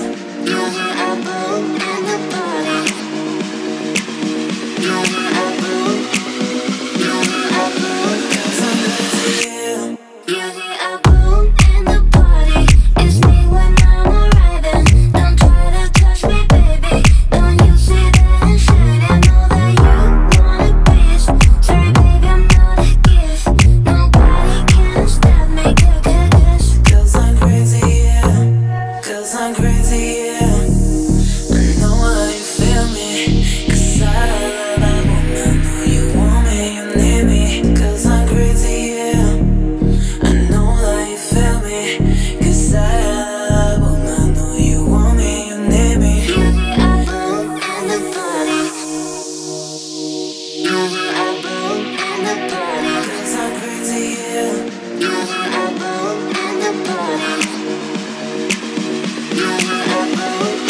Speaker 5: You're a boom.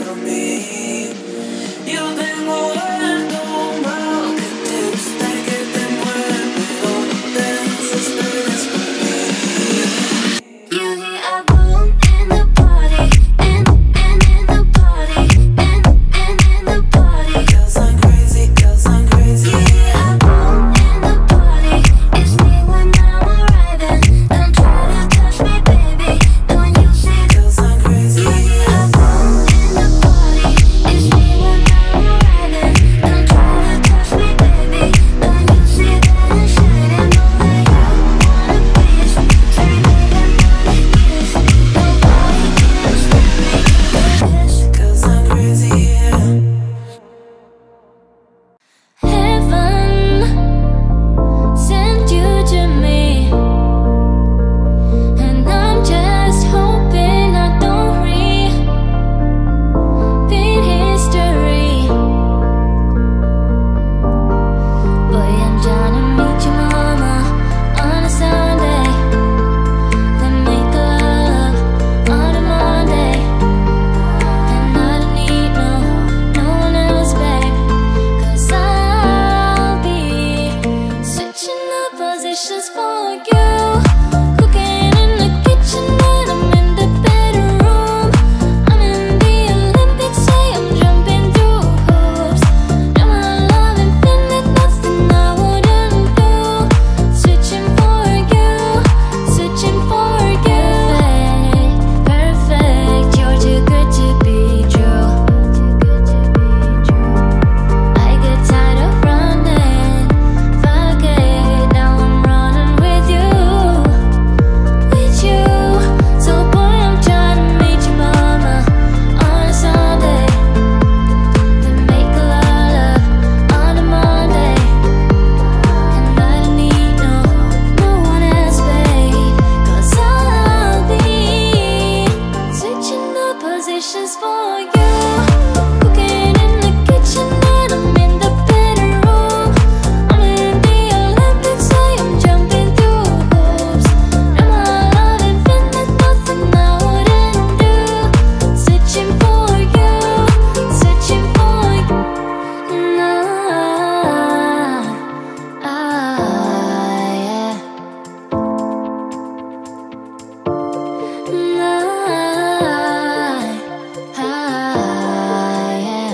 Speaker 2: por mí. Yo tengo algo malo que te gusta y que te mueve, pero no te desesperes por mí.
Speaker 4: You hear a boom in the party, in the party, in the party.
Speaker 2: 'Cause I'm crazy, 'cause I'm crazy.
Speaker 4: You hear a boom in the party. It's me when I'm arriving. Don't try to touch me, baby. Don't you see?
Speaker 2: 'Cause I'm crazy.
Speaker 4: You hear a boom in the party. It's me when I'm arriving. Don't try to touch me, baby. Don't you see that I'm shining? Know that you want a piece. Say, baby, nobody can stop me. This
Speaker 2: 'Cause I'm crazy, yeah.
Speaker 5: Heaven sent you to me, and I'm just hoping I don't repeat history. Boy, I'm trying to meet your mama on a Sunday, then make love on a Monday, and I don't need no one else, babe. 'Cause I'll be switching up positions for you. Cooking in the kitchen and I'm in the bedroom. I'm in the Olympics, say I'm jumping through hoops. Now my love infinite, nothing I wouldn't do. Switching for you, switching for you. Perfect, you're too good to be true. I get tired of running, fuck it, now I'm running with you. So boy, I'm trying to meet your mama on a Sunday, then make a lot of on a Monday, and I don't need no one else, babe. 'Cause I'll be switching the positions for you. Cooking in the kitchen and I'm in the bedroom. I'm in the Olympics, say I'm jumping through hoops. Now my love infinite, nothing I wouldn't do. Switching for you, switching for you. Yeah.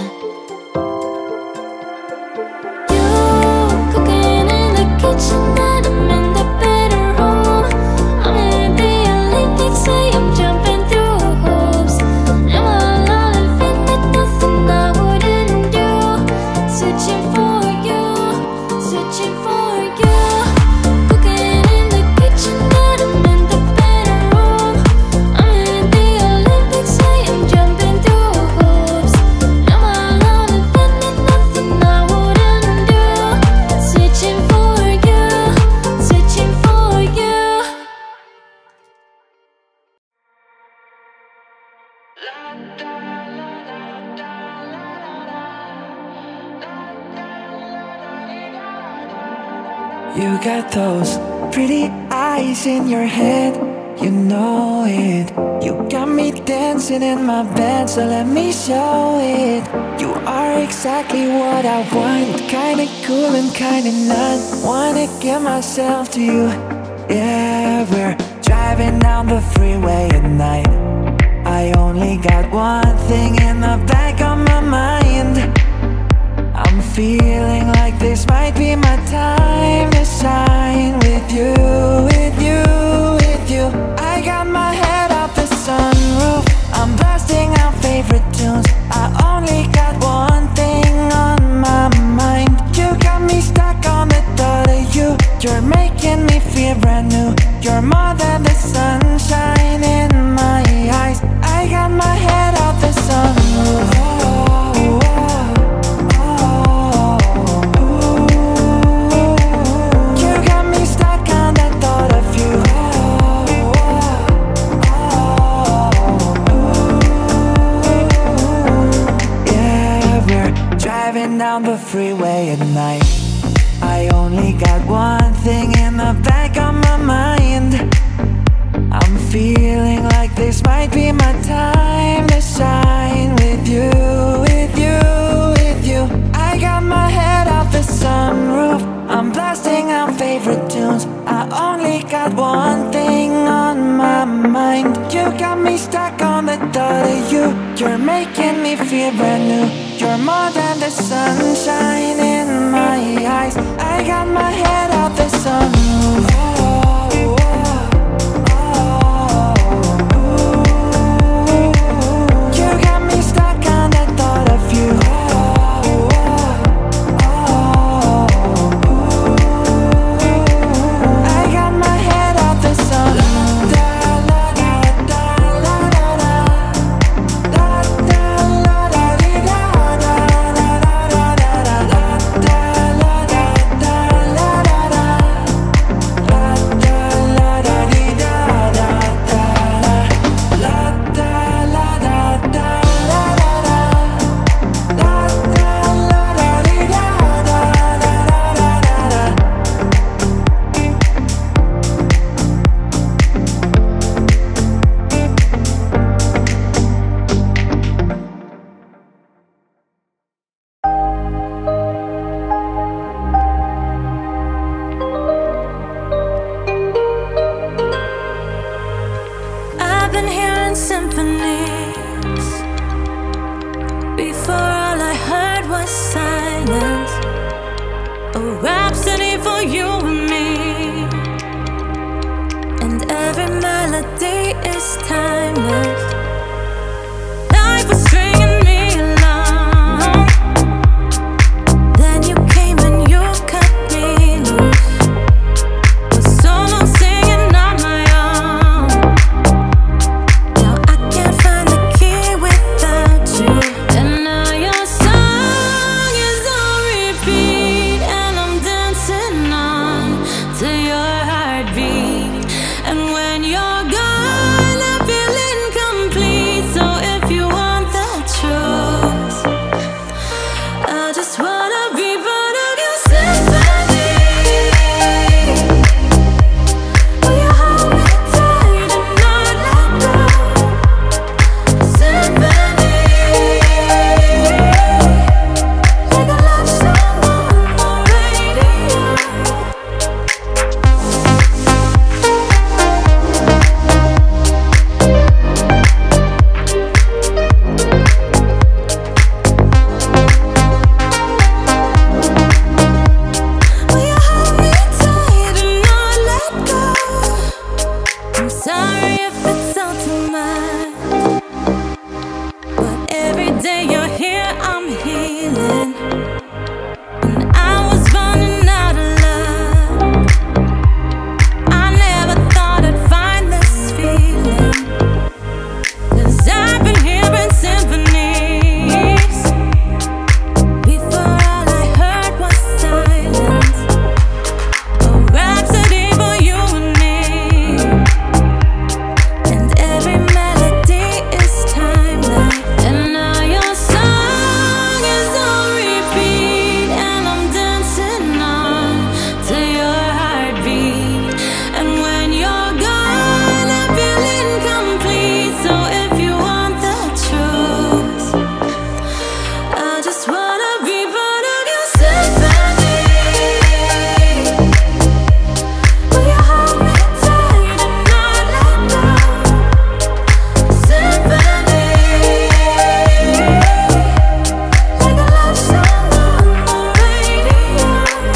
Speaker 5: You cooking in the kitchen and I'm in the bedroom. I'm in the Olympics, say I'm jumping through hoops. Now my love infinite, nothing I wouldn't do. Switching for you, switching for you. Cooking in the kitchen and I'm in the bedroom. I'm in the Olympics, say I'm jumping through hoops. Now my love infinite, nothing I wouldn't do. Switching for you, switching for you.
Speaker 3: You got those pretty eyes in your head, you know it. You got me dancing in my bed, so let me show it. You are exactly what I want, kinda cool and kinda not. Wanna give myself to you. Yeah, we're driving down the freeway at night. I only got one thing in the back of my mind. I'm feeling like this might be my time to shine with you, with you, with you. I got my head out the sunroof, I'm blasting out favorite tunes. I only got one thing on my mind. You got me stuck on the thought of you. You're making me feel brand new. You're more than the sunshine in my eyes. I got my head out the sunroof. You got me stuck on the thought of you. Yeah, we're driving down the freeway at night. I only got one thing in the back of my mind. I'm feeling like this might be my time to shine with you, with you, with you. I got my head off the sunroof, I'm blasting out favorite tunes. I only got one thing on my mind. You got me stuck on the thought of you. You're making me feel brand new. You're more than the sunshine in my eyes. I got my head off the sunroof. You got me stuck on the thought of you. I got my head off the sun.
Speaker 5: I've been hearing symphonies. Before all I heard was silence. A rhapsody for you and me. And every melody is timeless. Life was stringing me along. Then you came and you cut me loose. Was solo singing on my own. Now I can't find the key without you. And now your song is on repeat, and I'm dancing on to your heartbeat. And when you're gone, I feel incomplete. So if you want the truth, I just wanna be part of your symphony. Will you hold me tight and not let go? Symphony, like a love song on the radio. Will you hold me tight and not let go? I'm sorry if it's all too much, but every day you're here, I'm healing. And I was running out of love. I never thought I'd find this feeling. 'Cause I've been hearing symphonies. Before all I heard was silence. A rhapsody for you and me. And every melody is timeless. And now your song is on repeat, and I'm dancing on to your heartbeat. And when you're gone, I feel incomplete. So if you want the truth, I just wanna be part of your symphony. Will you hold me tight and not let go? Symphony, like a love song on the radio.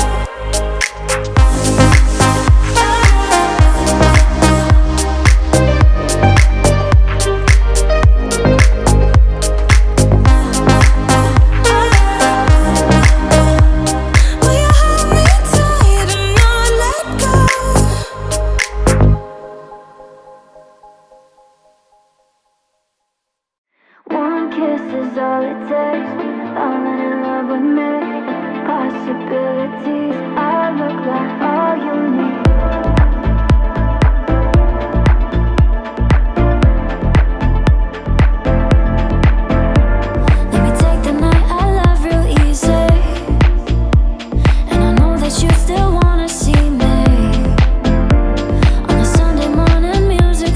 Speaker 5: Will you hold me tight and not let go?
Speaker 4: One kiss is all it takes. Falling in love with me. Possibilities. I look like all you need. Let me take the night. I love real easy. And I know that you still wanna see me. On a Sunday morning, music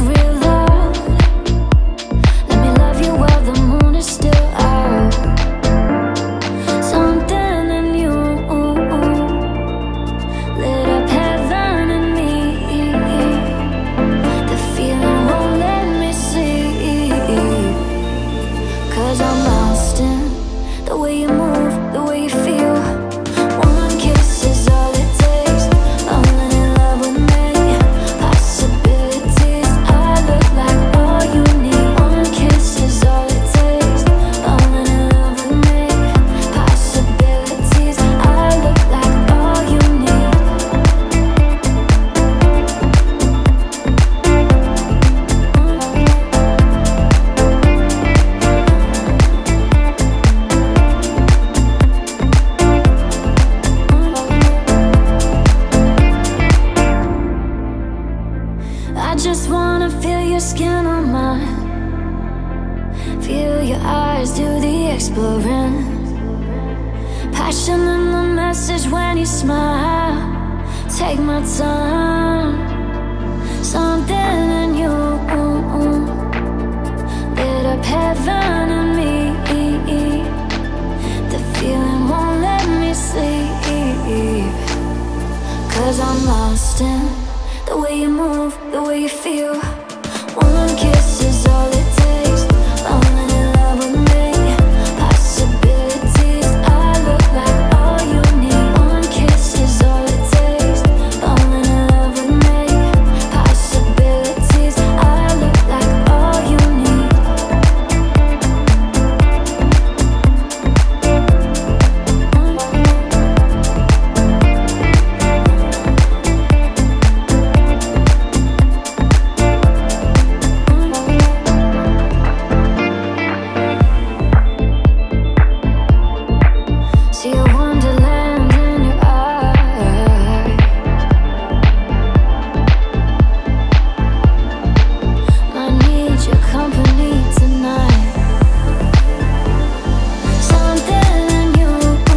Speaker 5: exploring. Passion in the message when you smile. Take my time. Something in you lit up heaven in me. The feeling won't let me sleep. 'Cause I'm lost in the way you move, the way you feel. One kiss is all it takes. Falling in love with me. Possibilities, I look like all you need. One kiss is all it takes. Falling in love with me. Possibilities, I look like all you need. See a wonderland in your eyes. I need your company tonight. Something in you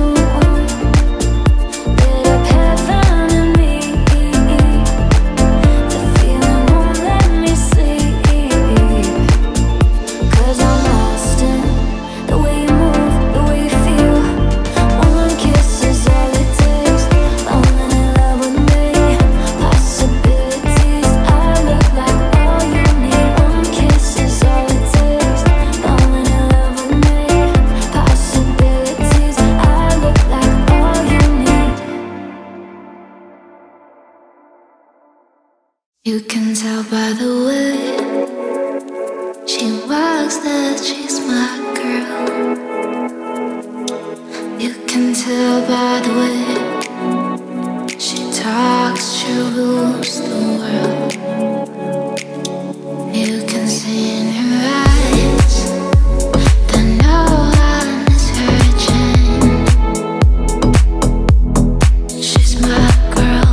Speaker 5: lit up heaven in me. The feeling won't let me sleep. 'Cause I'm lost in the way you move, the way you feel. One kiss is all it takes. Falling in love with me. Possibilities, I look like all you need. One kiss is all it takes. Falling in love with me. Possibilities, I look like all you need. You can tell by the way she walks that she's my girl. You can tell by the way she talks, she rules the world. You can see in her eyes that no one is hurting. She's my girl,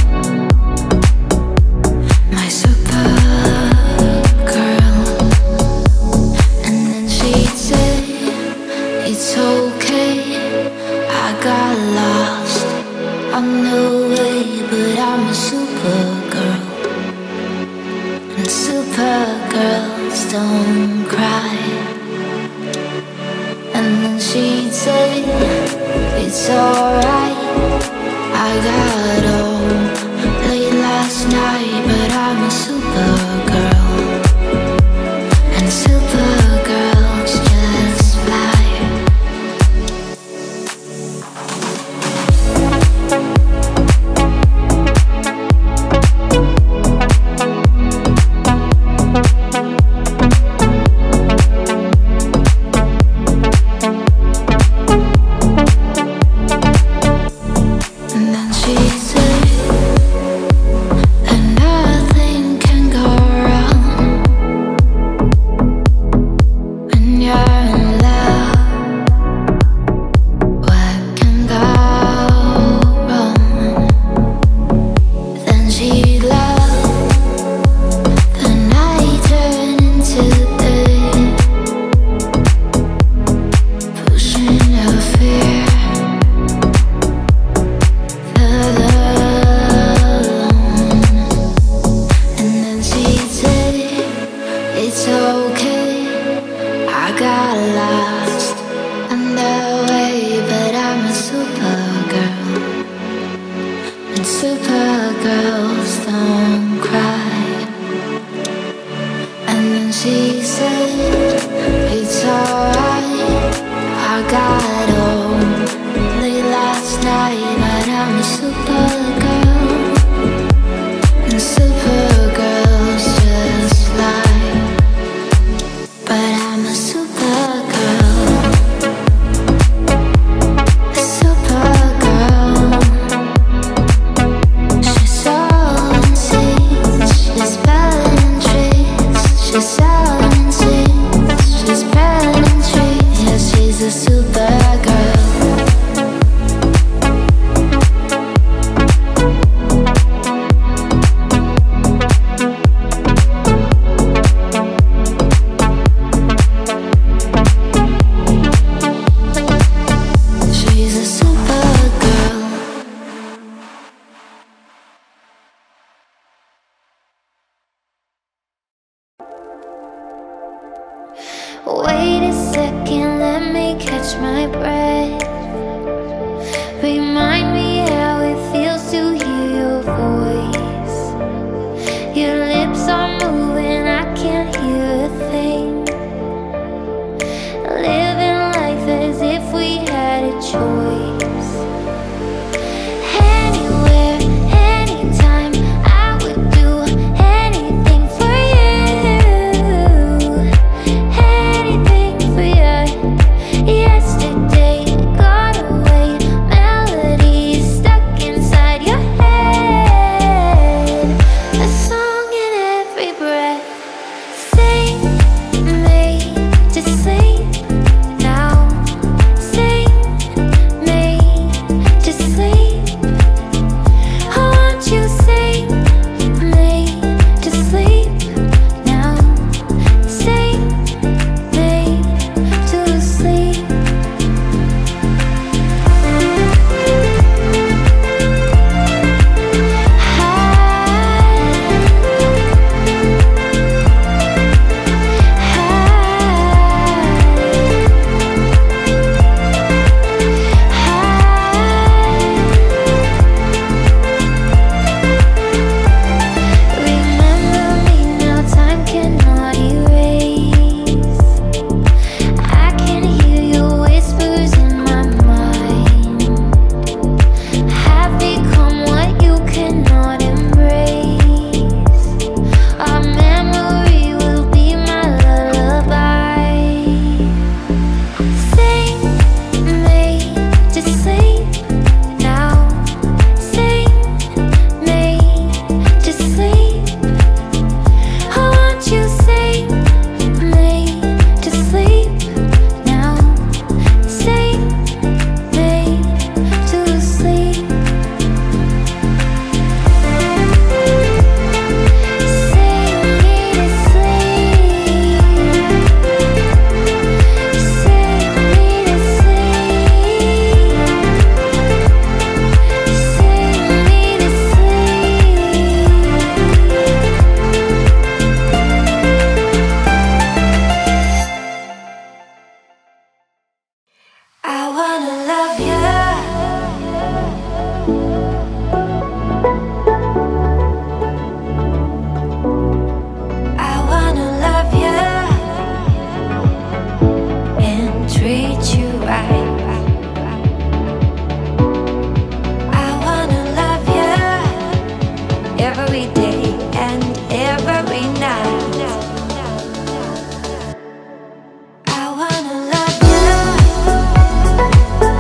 Speaker 5: my super girl. And then she'd say, it's okay, I got lost on the way, but I'm a super girl. And super girls don't cry. And then she'd say, it's alright, I got home late last night, but I'm a super girl. And super girls just fly. And then she said that nothing can go wrong when you're in love. What can go wrong? Then she laughed. The night turned into day, pushing her fear further alone. And then she'd say, it's okay, I got lost on the way, but I'm a super girl. And super girls don't cry. And then she said, it's alright, I got home late last night, but I'm a super girl. And super girls just fly. But I'm a super girl. A super girl. She's sowing seeds, she's spelling trees. She's sowing seeds, she's spelling trees. Yeah, she's a super girl. catch my breath. Remind me how it feels to hear your voice. Your lips are moving, I can't hear a thing. Living life as if we had a choice. Anywhere, anytime, I would do anything for you. Anything for you. Yesterday got away, melodies stuck inside your head. A song in every breath. Sing me to sleep now. Sing me to sleep. I want you sing me to sleep now. Sing me to sleep. Remember me now, time cannot erase. I can hear your whispers in my mind. Have become what you cannot embrace. Our memory will be my lullaby. Sing me to sleep now. Sing me to sleep. I want you sing me to sleep now. Sing me to sleep. Sing me to sleep. Sing me to sleep. Sing me to sleep. I wanna love you. I wanna love you and treat you right. I wanna love you every day and every night. I wanna love you.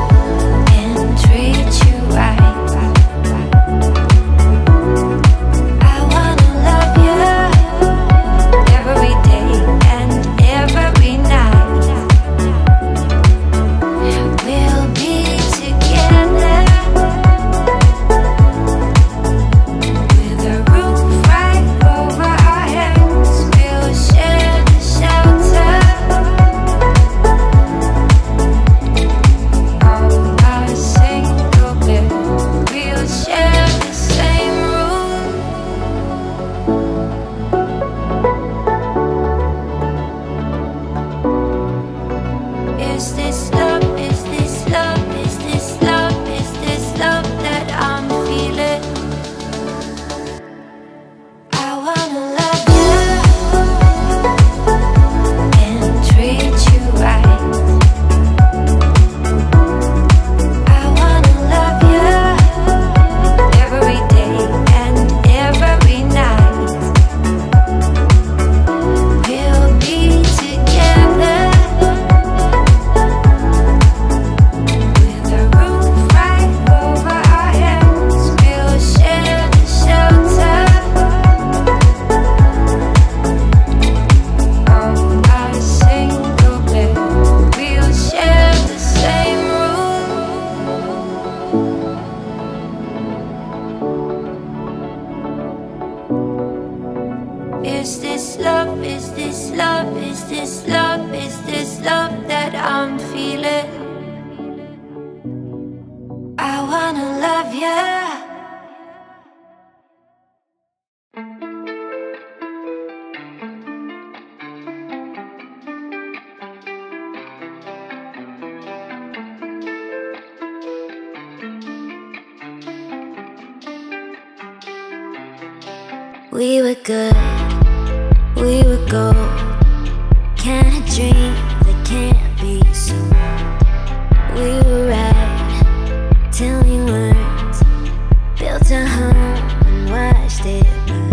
Speaker 5: We were good, we were gold. Kind of dream that can't be sold. We were right till we weren't. Built a home and watched it burn.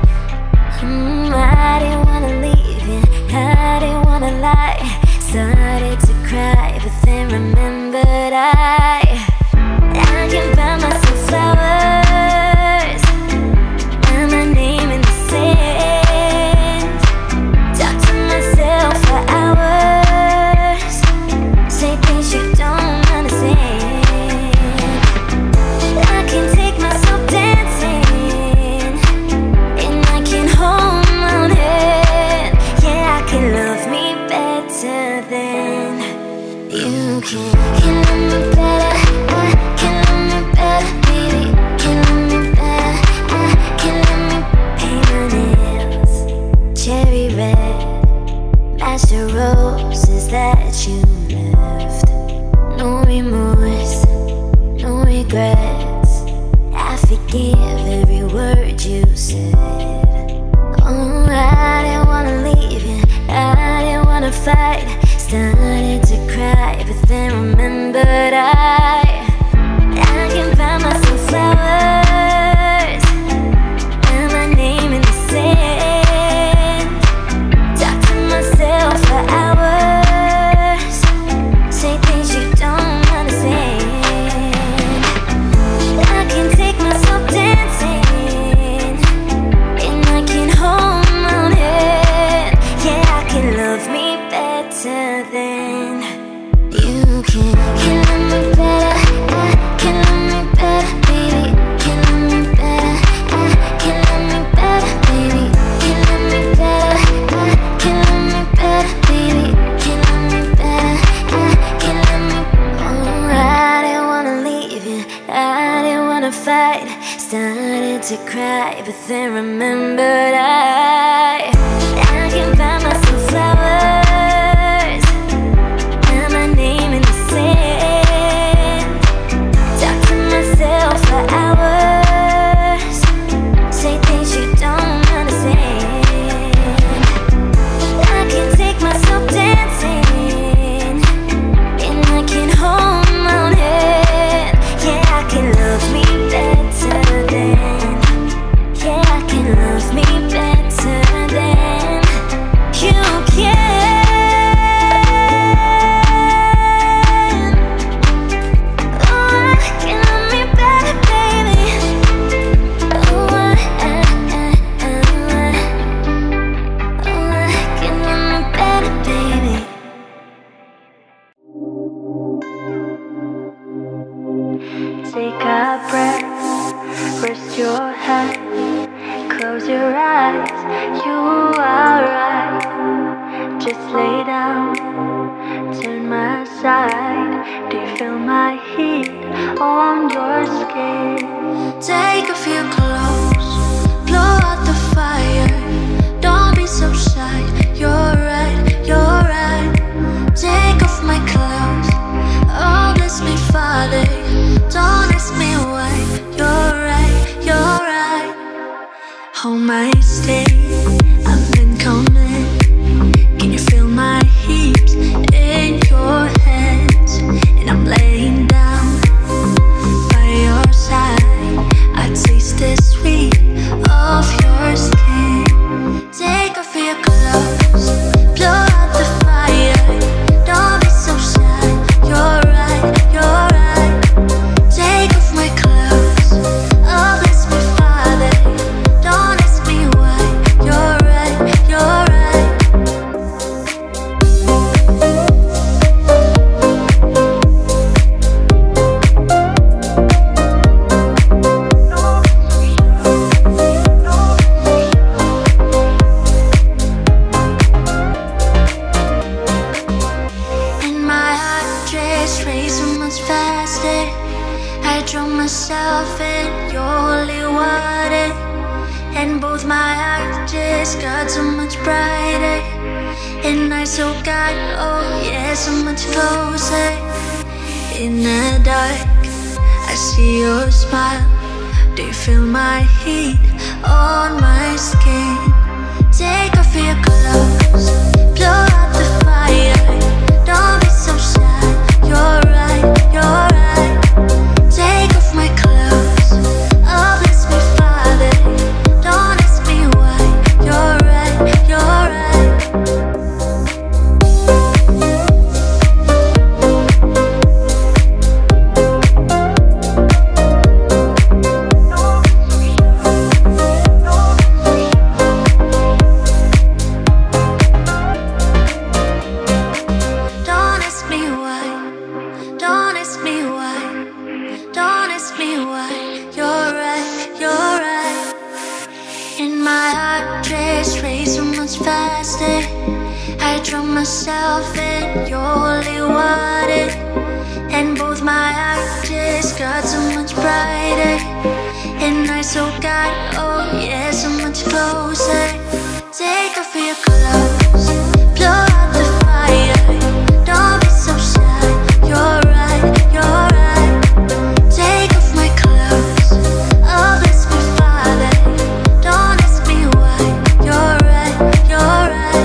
Speaker 5: I didn't wanna leave you, I didn't wanna lie. Started to cry, but then remembered I can buy myself flowers, and my name in the sand. Talk to myself for hours, say things you don't understand. I can take myself dancing, and I can hold my own head. Yeah, I can love me better than you can. Can love me better, I can love me better, baby. Can love me better, I can love me. Paint my nails cherry red, match the roses that you left. No remorse, no regrets. I forgive every word you said. Oh, I didn't wanna leave you, I didn't wanna fight. Started to cry, but then remembered I can buy myself flowers, and my name in the sand. Talk to myself for hours, say things you don't understand. I can take myself dancing, and I can hold my own head. Yeah, I can love me better than you can. Can love me better, I can love me better, baby. Can love me better, I can love me better, baby. Can love me better, I can love me better, baby. Can love me better, I can love me. Oh, I didn't wanna leave you, I didn't wanna fight. Started to cry, but then remembered I can buy myself flowers, and my name in the sand. Talk to myself for hours, say things you don't understand. I can take myself dancing, and I can hold my own head. Yeah, I can love me better than. Yeah, I can love me better than you can. Oh, I can love me better, baby. Oh, I can love me better, baby. Take a breath, rest your head, close your eyes, you are right. Just lay down, turn my side. Do you feel my heat on your skin? Take a few close, blow out the fire. Don't be so shy, you're right, you're right. Take off my clothes, oh bless me Father. Don't ask me why, you're right, you're right. Hold my stay, I've been coming. Can you feel my heat in your hands? And I'm laying down by your side. I taste the sweet of your skin. Take off your clothes, blow out the fire. Don't be so shy, you're right, you're right. Take off my clothes, oh bless me Father. Don't ask me why, you're right, you're right. And my heart just racing much faster. I drown myself in your holy water, and both my eyes just got so much brighter. And I so got, oh yeah, so much closer. In the dark, I see your smile.
Speaker 4: they feel my heat on my skin. Take off your clothes, blow out the fire. Don't be so shy, you're right, you're right. Take off my clothes, oh bless me Father. Don't ask me why, you're right, you're right. Don't ask me why, don't ask me why, don't ask me why. You're right, you're right. And my heart race so much faster. I drown myself in your holy water, and both my eyes just got so much brighter, and I so got, oh yeah, so much closer. Take off your clothes, blow out the fire. Don't be so shy, you're right, you're right. Take off my clothes, oh bless me Father. Don't ask me why, you're right, you're right.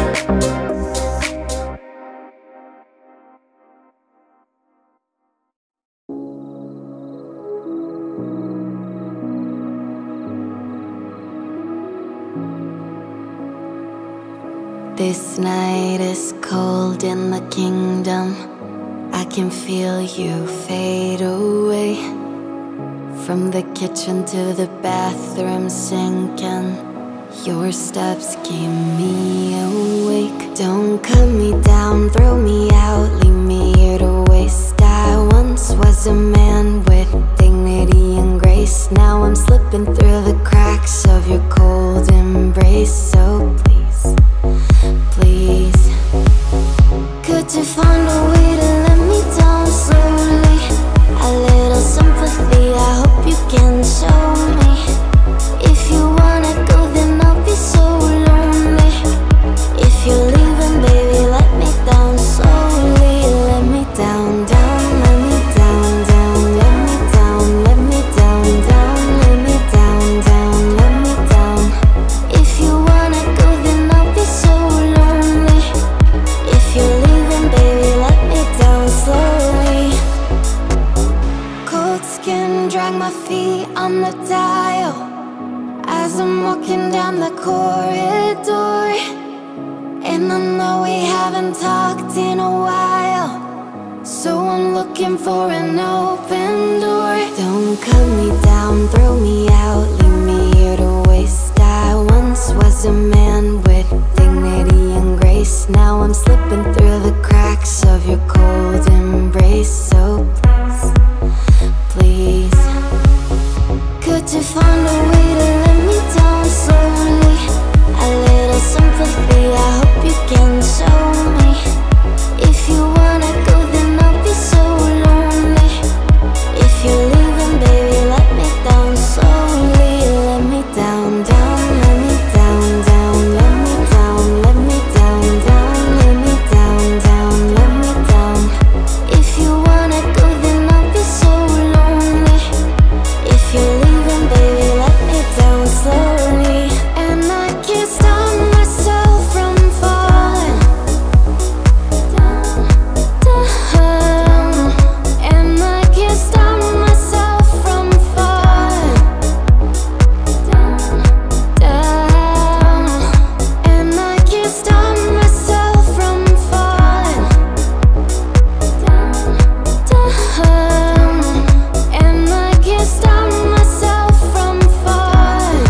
Speaker 1: This night is cold in the kingdom. I can feel you fade away. From the kitchen to the bathroom sinking, your steps keep me awake. Don't cut me down, throw me out, leave me here to waste. I once was a man with dignity and grace. Now I'm slipping through the cracks of your cold embrace. So please, please, could you find a way to let me down slowly? A little sympathy, I hope you can show me. If you wanna go, then I'll be so lonely. If you're leaving, baby, let me down slowly. Let me down, down, let me down, down, let me down, let me down, down, let me down, down, let me down. If you wanna go, then I'll be so lonely. If you're leaving, baby, let me down slowly. Cold skin, drag my feet on the dial as I'm walking down the corridor. And I know we haven't talked in a while, so I'm looking for an open door. Don't cut me down, throw me out, leave me here to waste. I once was a man with dignity and grace. Now I'm slipping through the cracks of your cold embrace. So please, please, could you find a way to let me down slowly? A little sympathy, I hope you can show me. If you wanna go, then I'll be so lonely. If you're leaving, baby, let me down slowly. Let me down, down, let me down, down, let me down, let me down, down, let me down, down, let me down. If you wanna go, then I'll be so lonely. If you're leaving, baby, let me down slowly. And I can't stop myself from falling down, down. And I can't stop myself from falling down, down. And I can't stop myself from falling down, down. And I can't stop myself from falling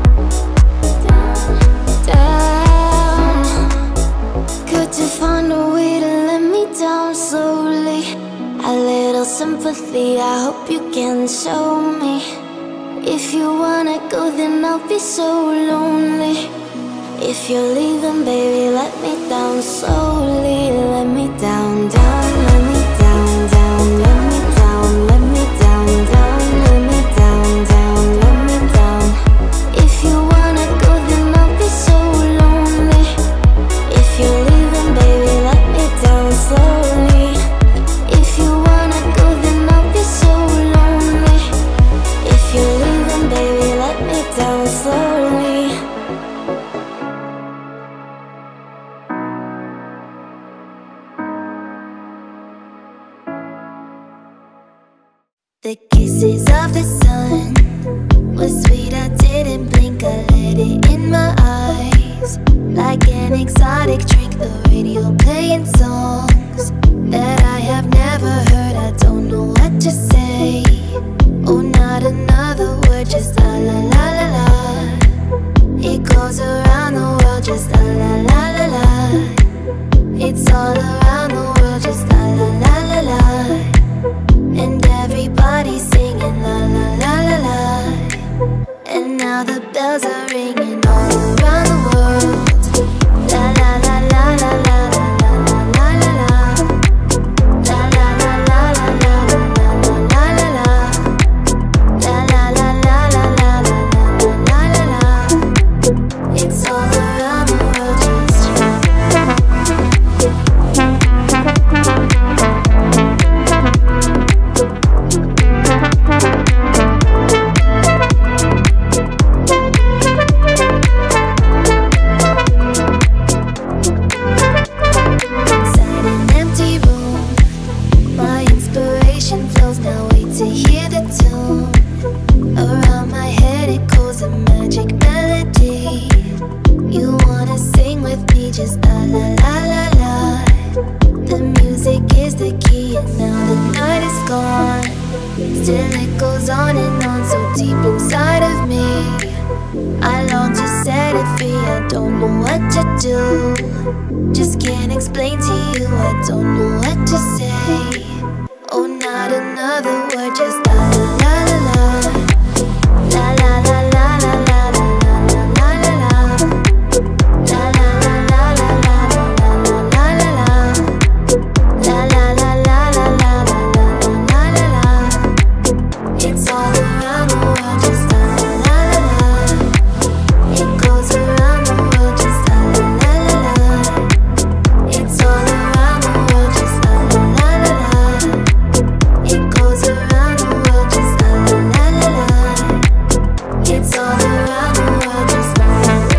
Speaker 1: down, down. Could you find a way to let me down slowly? A little sympathy, I hope you can show me. If you wanna go, then I'll be so lonely. If you're leaving, baby, let me down slowly. Let me down, down, let me down, down, let me down, let me down, down, let me down, down, let me down. If you wanna go, then I'll be so lonely. If you're leaving, baby, let me down slowly. If you wanna go, then I'll be so lonely. If you're leaving, baby,
Speaker 4: The kisses of the sun was sweet, I didn't blink, I let it in my eyes. Like an exotic drink, the radio playing songs that I have never heard, I don't know what to say. Oh, not another word, just la la la la la. It goes around the world, just la la la la la. It's all around the world, just la la la la la. And everybody's singing la la la la la. And now the bells are ringing all around the world. La la la la la la la la la la la. La la la la la la la la la la la. La la la la la la la la la la. It's all around the world, just inside an empty room. My inspiration flows, now wait to hear the tune. Around my head it goes a magic melody. You wanna sing with me, just la la la la la. The music is the key and now the night is gone. Still it goes on and on, so deep inside of me. I long to set it free, I don't know what to do. Just can't explain to you, I don't know what to say. Oh, not another word, just la la la la la. La la la la la la la la la la la. La la la la la la la la la la la. La la la la la la la la la la. It's all around the world, just la la la la la. It goes around the world, just la la la la la. It's all around the world, just la la la la la. It goes around the world, just la la la la la. It's all around the world, just la la la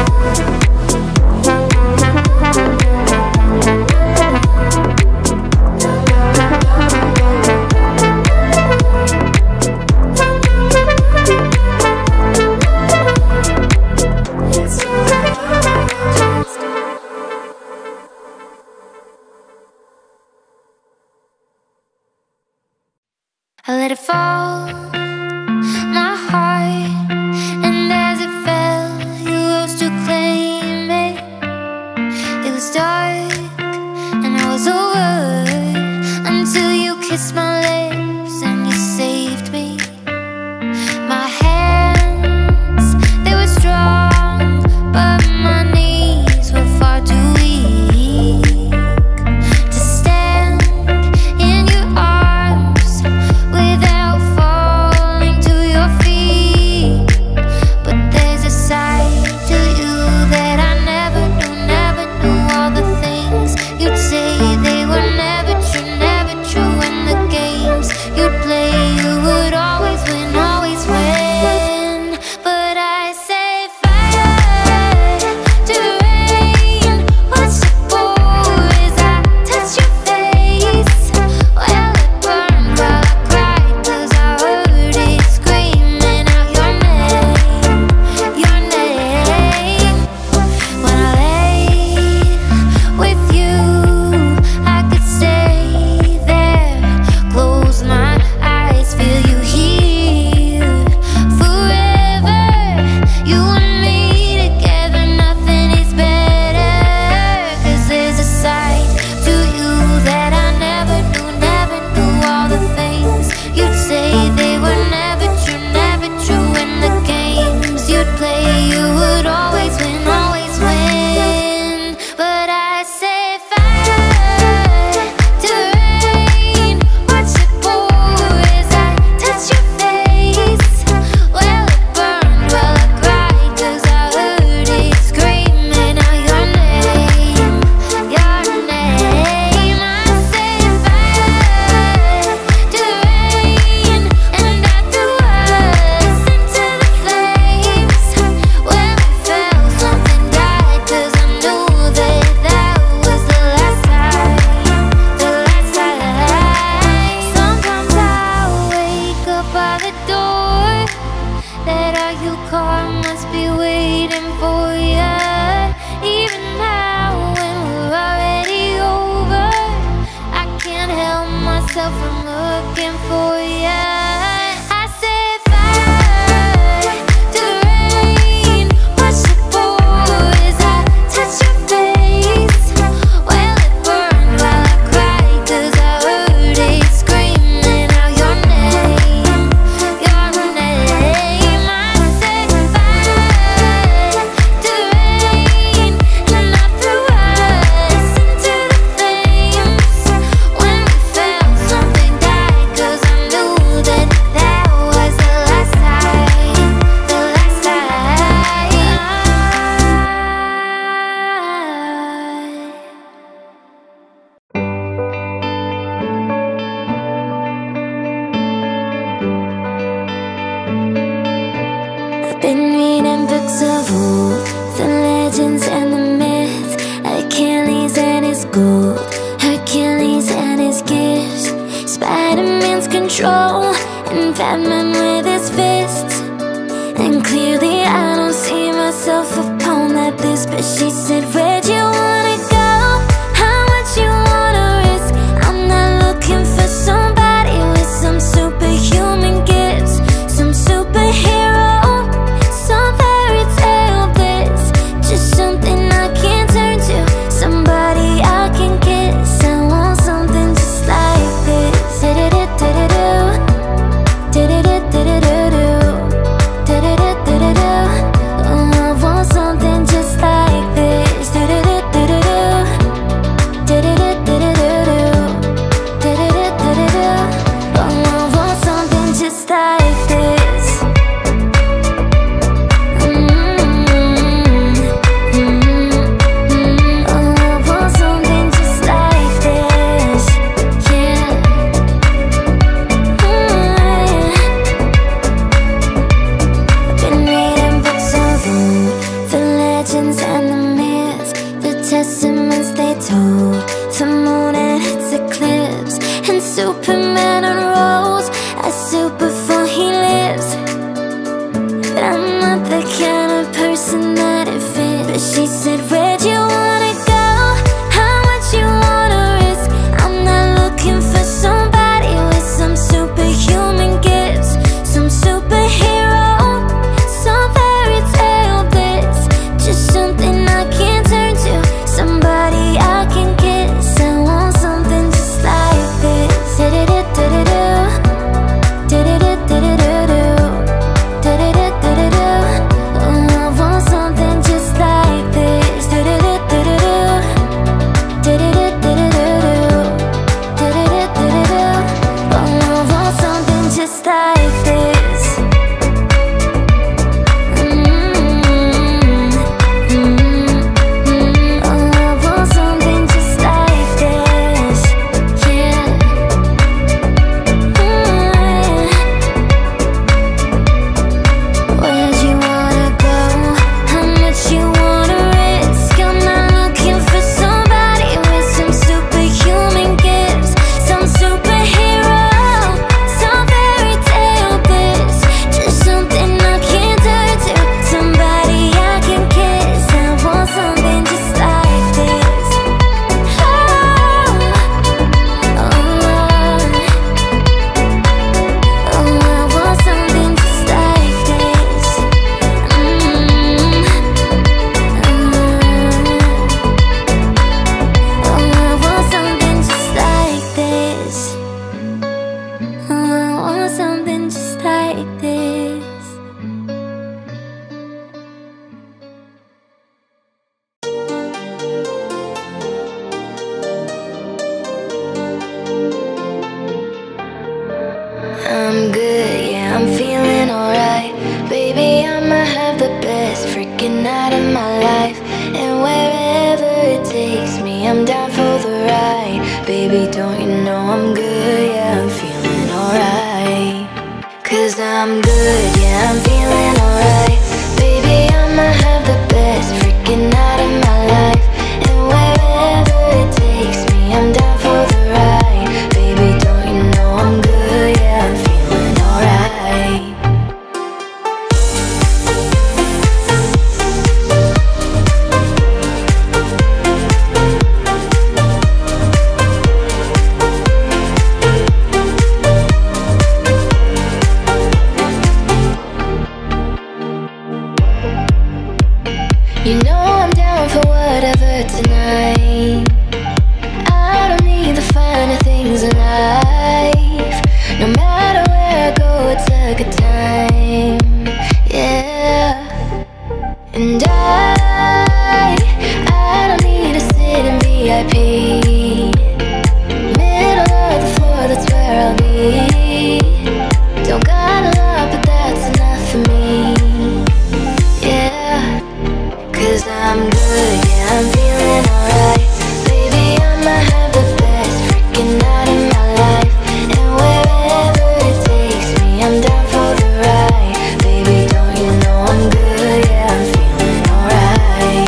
Speaker 5: I let it fall, my heart, and as it fell, you rose to claim it. It was dark, and I was over until you kissed my lips and you saved me. My hands, they were strong, but my knees were far too weak to stand in your arms without falling to your feet. But there's a side to you that I never knew. All the things you'd say, they were never true, and the game myself, I'm looking for you. I set fire to the rain. Watch the boys, I touch your face. Well, it burned while I cried, 'cause I heard it screaming out your name, your name. I set fire to the rain, and I threw us into the flames. When we fell, something died, 'cause I knew that that was the last time, the last time. I've been reading books of old, the legends and the myths, Achilles and his gold, Hercules and his gifts, Spider-Man's control, and Batman with his fists. And clearly I don't see myself upon that list. But she said, where'd you wanna go? How much you wanna risk? I'm not looking for somebody with some superhuman gifts, some superhero, some fairy tale bliss. Just something I can turn to, somebody I can kiss. I want something just like this. Da-da-da-da-da-do, da-da-da-da-da-do, da-da-da-da-da-do. Oh, I want something just like this. Da-da-da-da-da-do, da-da-da-da-da-do, da-da-da-da-da-do. Oh, I want something just like this. Oh, I want something just like this. Yeah. I've been reading books of old, the legends and the myths, the testaments they told, the moon and its eclipse, and Superman unrolls a suit before he lives. But I'm not the kind of person that it fits. But she said, where'd you wanna go? How much you wanna risk? I'm not looking for somebody with some superhuman gifts, some superhero, some fairy tale bliss. Just something I can turn to, somebody I can kiss. I want something just like this. Da-da-da-da-da-do, da-da-da-da-da-do, da-da-da-da-da-do. Oh, I want something just like this. Da-da-da-da-da-do, da-da-da-da-da-do, da-da-da-da-da-do. Oh, I want something just like this. Oh, I want something just like this. Yeah. Where'd you wanna go? How much you wanna risk? I'm not looking for somebody with some superhuman gifts, some superhero, some fairy tale bliss. Just something I can turn to, somebody I can kiss. I want something just like this. Oh, oh, oh, I want something just like this. Oh, I want something just like this. Oh, I want something just like this. I'm good, yeah, I'm feeling alright. Baby, I'ma have the best freaking night of my life. And wherever it takes me, I'm down for the ride. Baby, don't you know I'm good, yeah, I'm feeling alright. 'Cause I'm good, yeah, I'm feeling alright. Baby, I'ma have the best freaking night of my life. And wherever it takes me, I'm down for the ride. Baby, don't you know I'm good, yeah, I'm feeling alright. time. I don't need the finer things in life. No matter where I go, it's a good time. Yeah. And I don't need to sit in VIP. Middle of the floor, that's where I'll be. Don't got a lot, but that's enough for me. Yeah. 'Cause I'm good, yeah, I'm feeling alright. Baby, I'ma have the best freaking night of my life. And wherever it takes me, I'm down for the ride. Baby, don't you know I'm good, yeah, I'm feeling alright.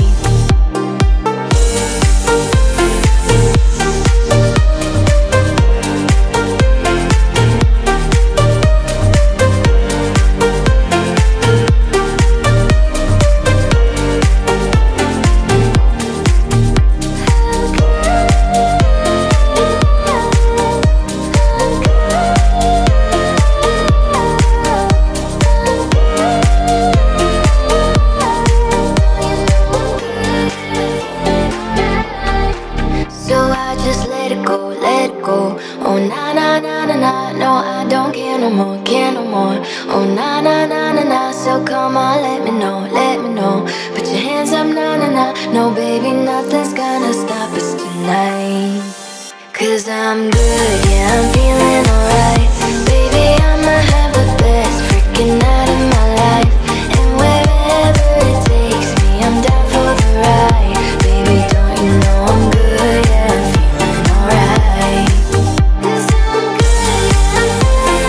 Speaker 5: So I just let it go, let it go. Oh na na na na na, no I don't care no more, care no more. Oh na na na na na, so come on, let me know, let me know. Put your hands up, na na na. No baby, nothing's gonna stop us tonight. 'Cause I'm good, yeah, I'm feeling alright. Baby, I'ma have the best freaking night of my life. And wherever it takes me, I'm down for the ride. Baby, don't you know I'm good, yeah, I'm feeling alright. 'Cause I'm good, yeah, I'm feeling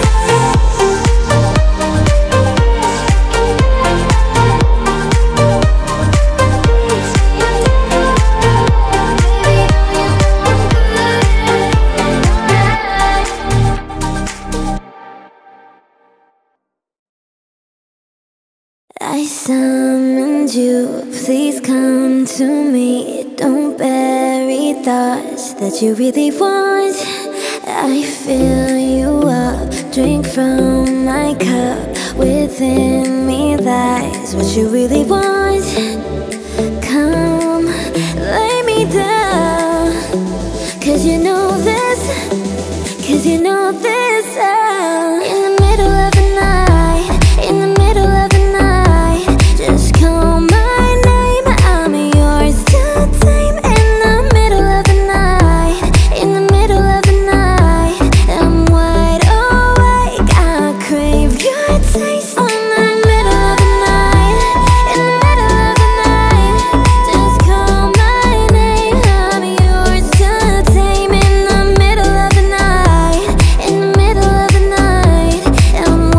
Speaker 5: I summoned you, please come to me. Don't bury thoughts that you really want. I fill you up, drink from my cup. Within me lies what you really want. Come, lay me down. 'Cause you know this, 'cause you know this sound. In the middle of the night, in the middle of the night, just call my name, I'm yours to tame. In the middle of the night, in the middle of the night, I'm wide awake, I crave your taste. In the middle of the night, in the middle of the night, just call my name, I'm yours to tame. In the middle of the night, in the middle of the night, I'm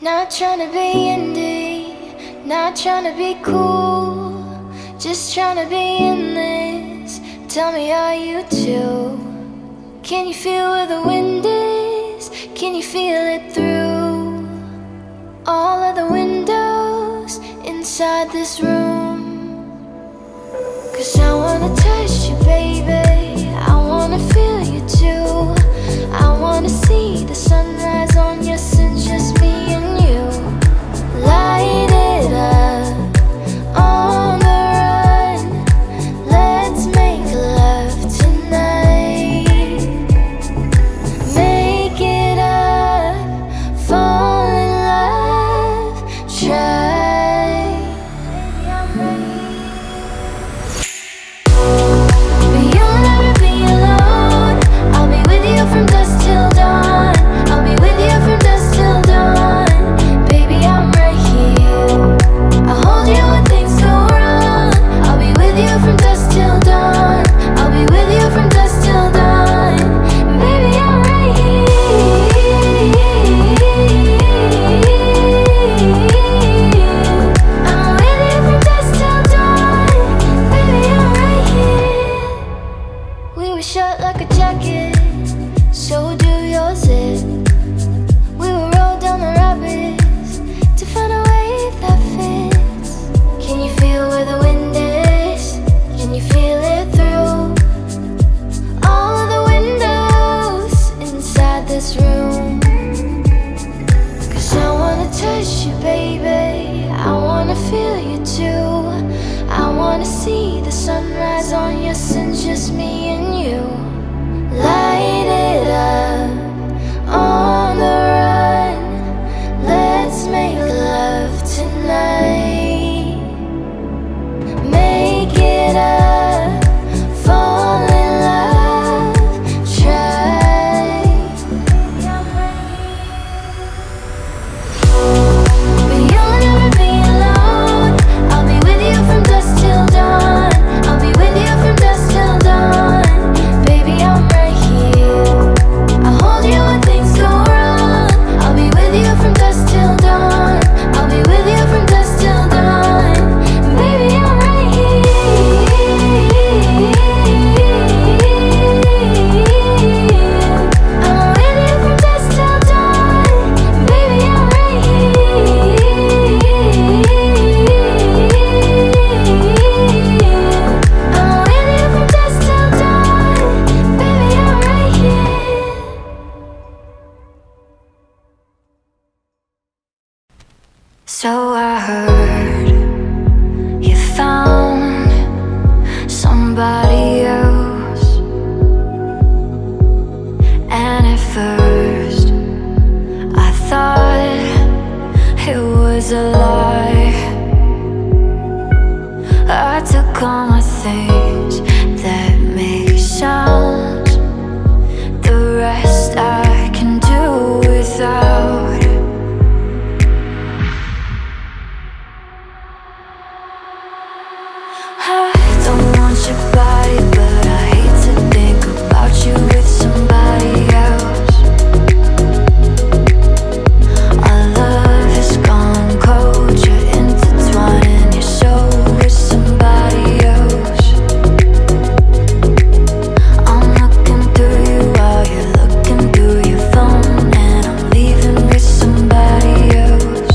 Speaker 5: Not trying to be indie, not trying to be cool, just trying to be in this. Tell me, are you too? Can you feel where the wind is? Can you feel it through all of the windows inside this room? 'Cause I wanna touch you, baby, I wanna feel you too. I wanna see the sunrise on your sins, just me and you. Light it up on the run, let's make love tonight. Make it up, fall in love, try. Baby, I'm ready. But you'll never be alone, I'll be with you from dusk till dawn. I'll be with you from dusk till dawn. Baby, I'm right here, I'll hold you when things go wrong. I'll be with you from dusk till dawn. I'll be with you from dusk till dawn. Baby, I'm right here, I'm with you from dusk till dawn. Baby, I'm right here. We were shut like a jacket, so do yours it. We will roll down the rapids to find a wave that fits. Can you feel where the wind is? Can you feel it through all of the windows inside this room? 'Cause I wanna touch you, baby, I wanna feel you too. I wanna see the sunrise on your sins, just me and you. Light it up on the run, let's make love tonight. Make it up, fall in love, try. But you'll never be alone, I'll be with you from dusk till dawn. I'll be with you from dusk till dawn. Baby, I'm right here, I'll hold you when things go wrong. I'll be with you from dusk till dawn. I'll be with you from dusk till dawn. Baby, I'm right here, I'm with you from dusk till dawn. Baby, I'm right here, I'm with you from dusk till dawn. Baby, I'm right here. So I heard you found somebody else, and at first I thought it was a lie. I took all my things that make sounds, the rest I can do without. I don't want your body, but I hate to think about you with somebody else. Our love has gone cold, you're intertwining your soul with somebody else. I'm looking through you while you're looking through your phone, and I'm leaving with somebody else.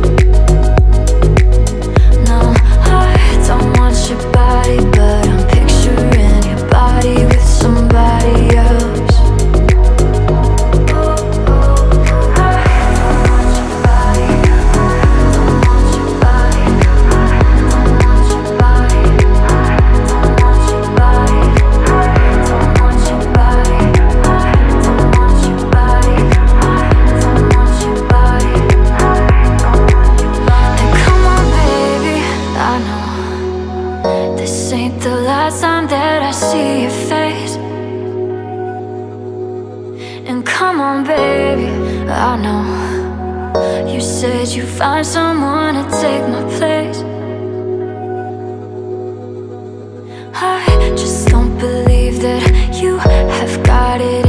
Speaker 5: No, I don't want your body, but I'm picturing your body with somebody else. Come on, baby, I know this ain't the last time that I see your face. And come on, baby, I know you said you'd find someone to take my place. I just don't believe that you have got it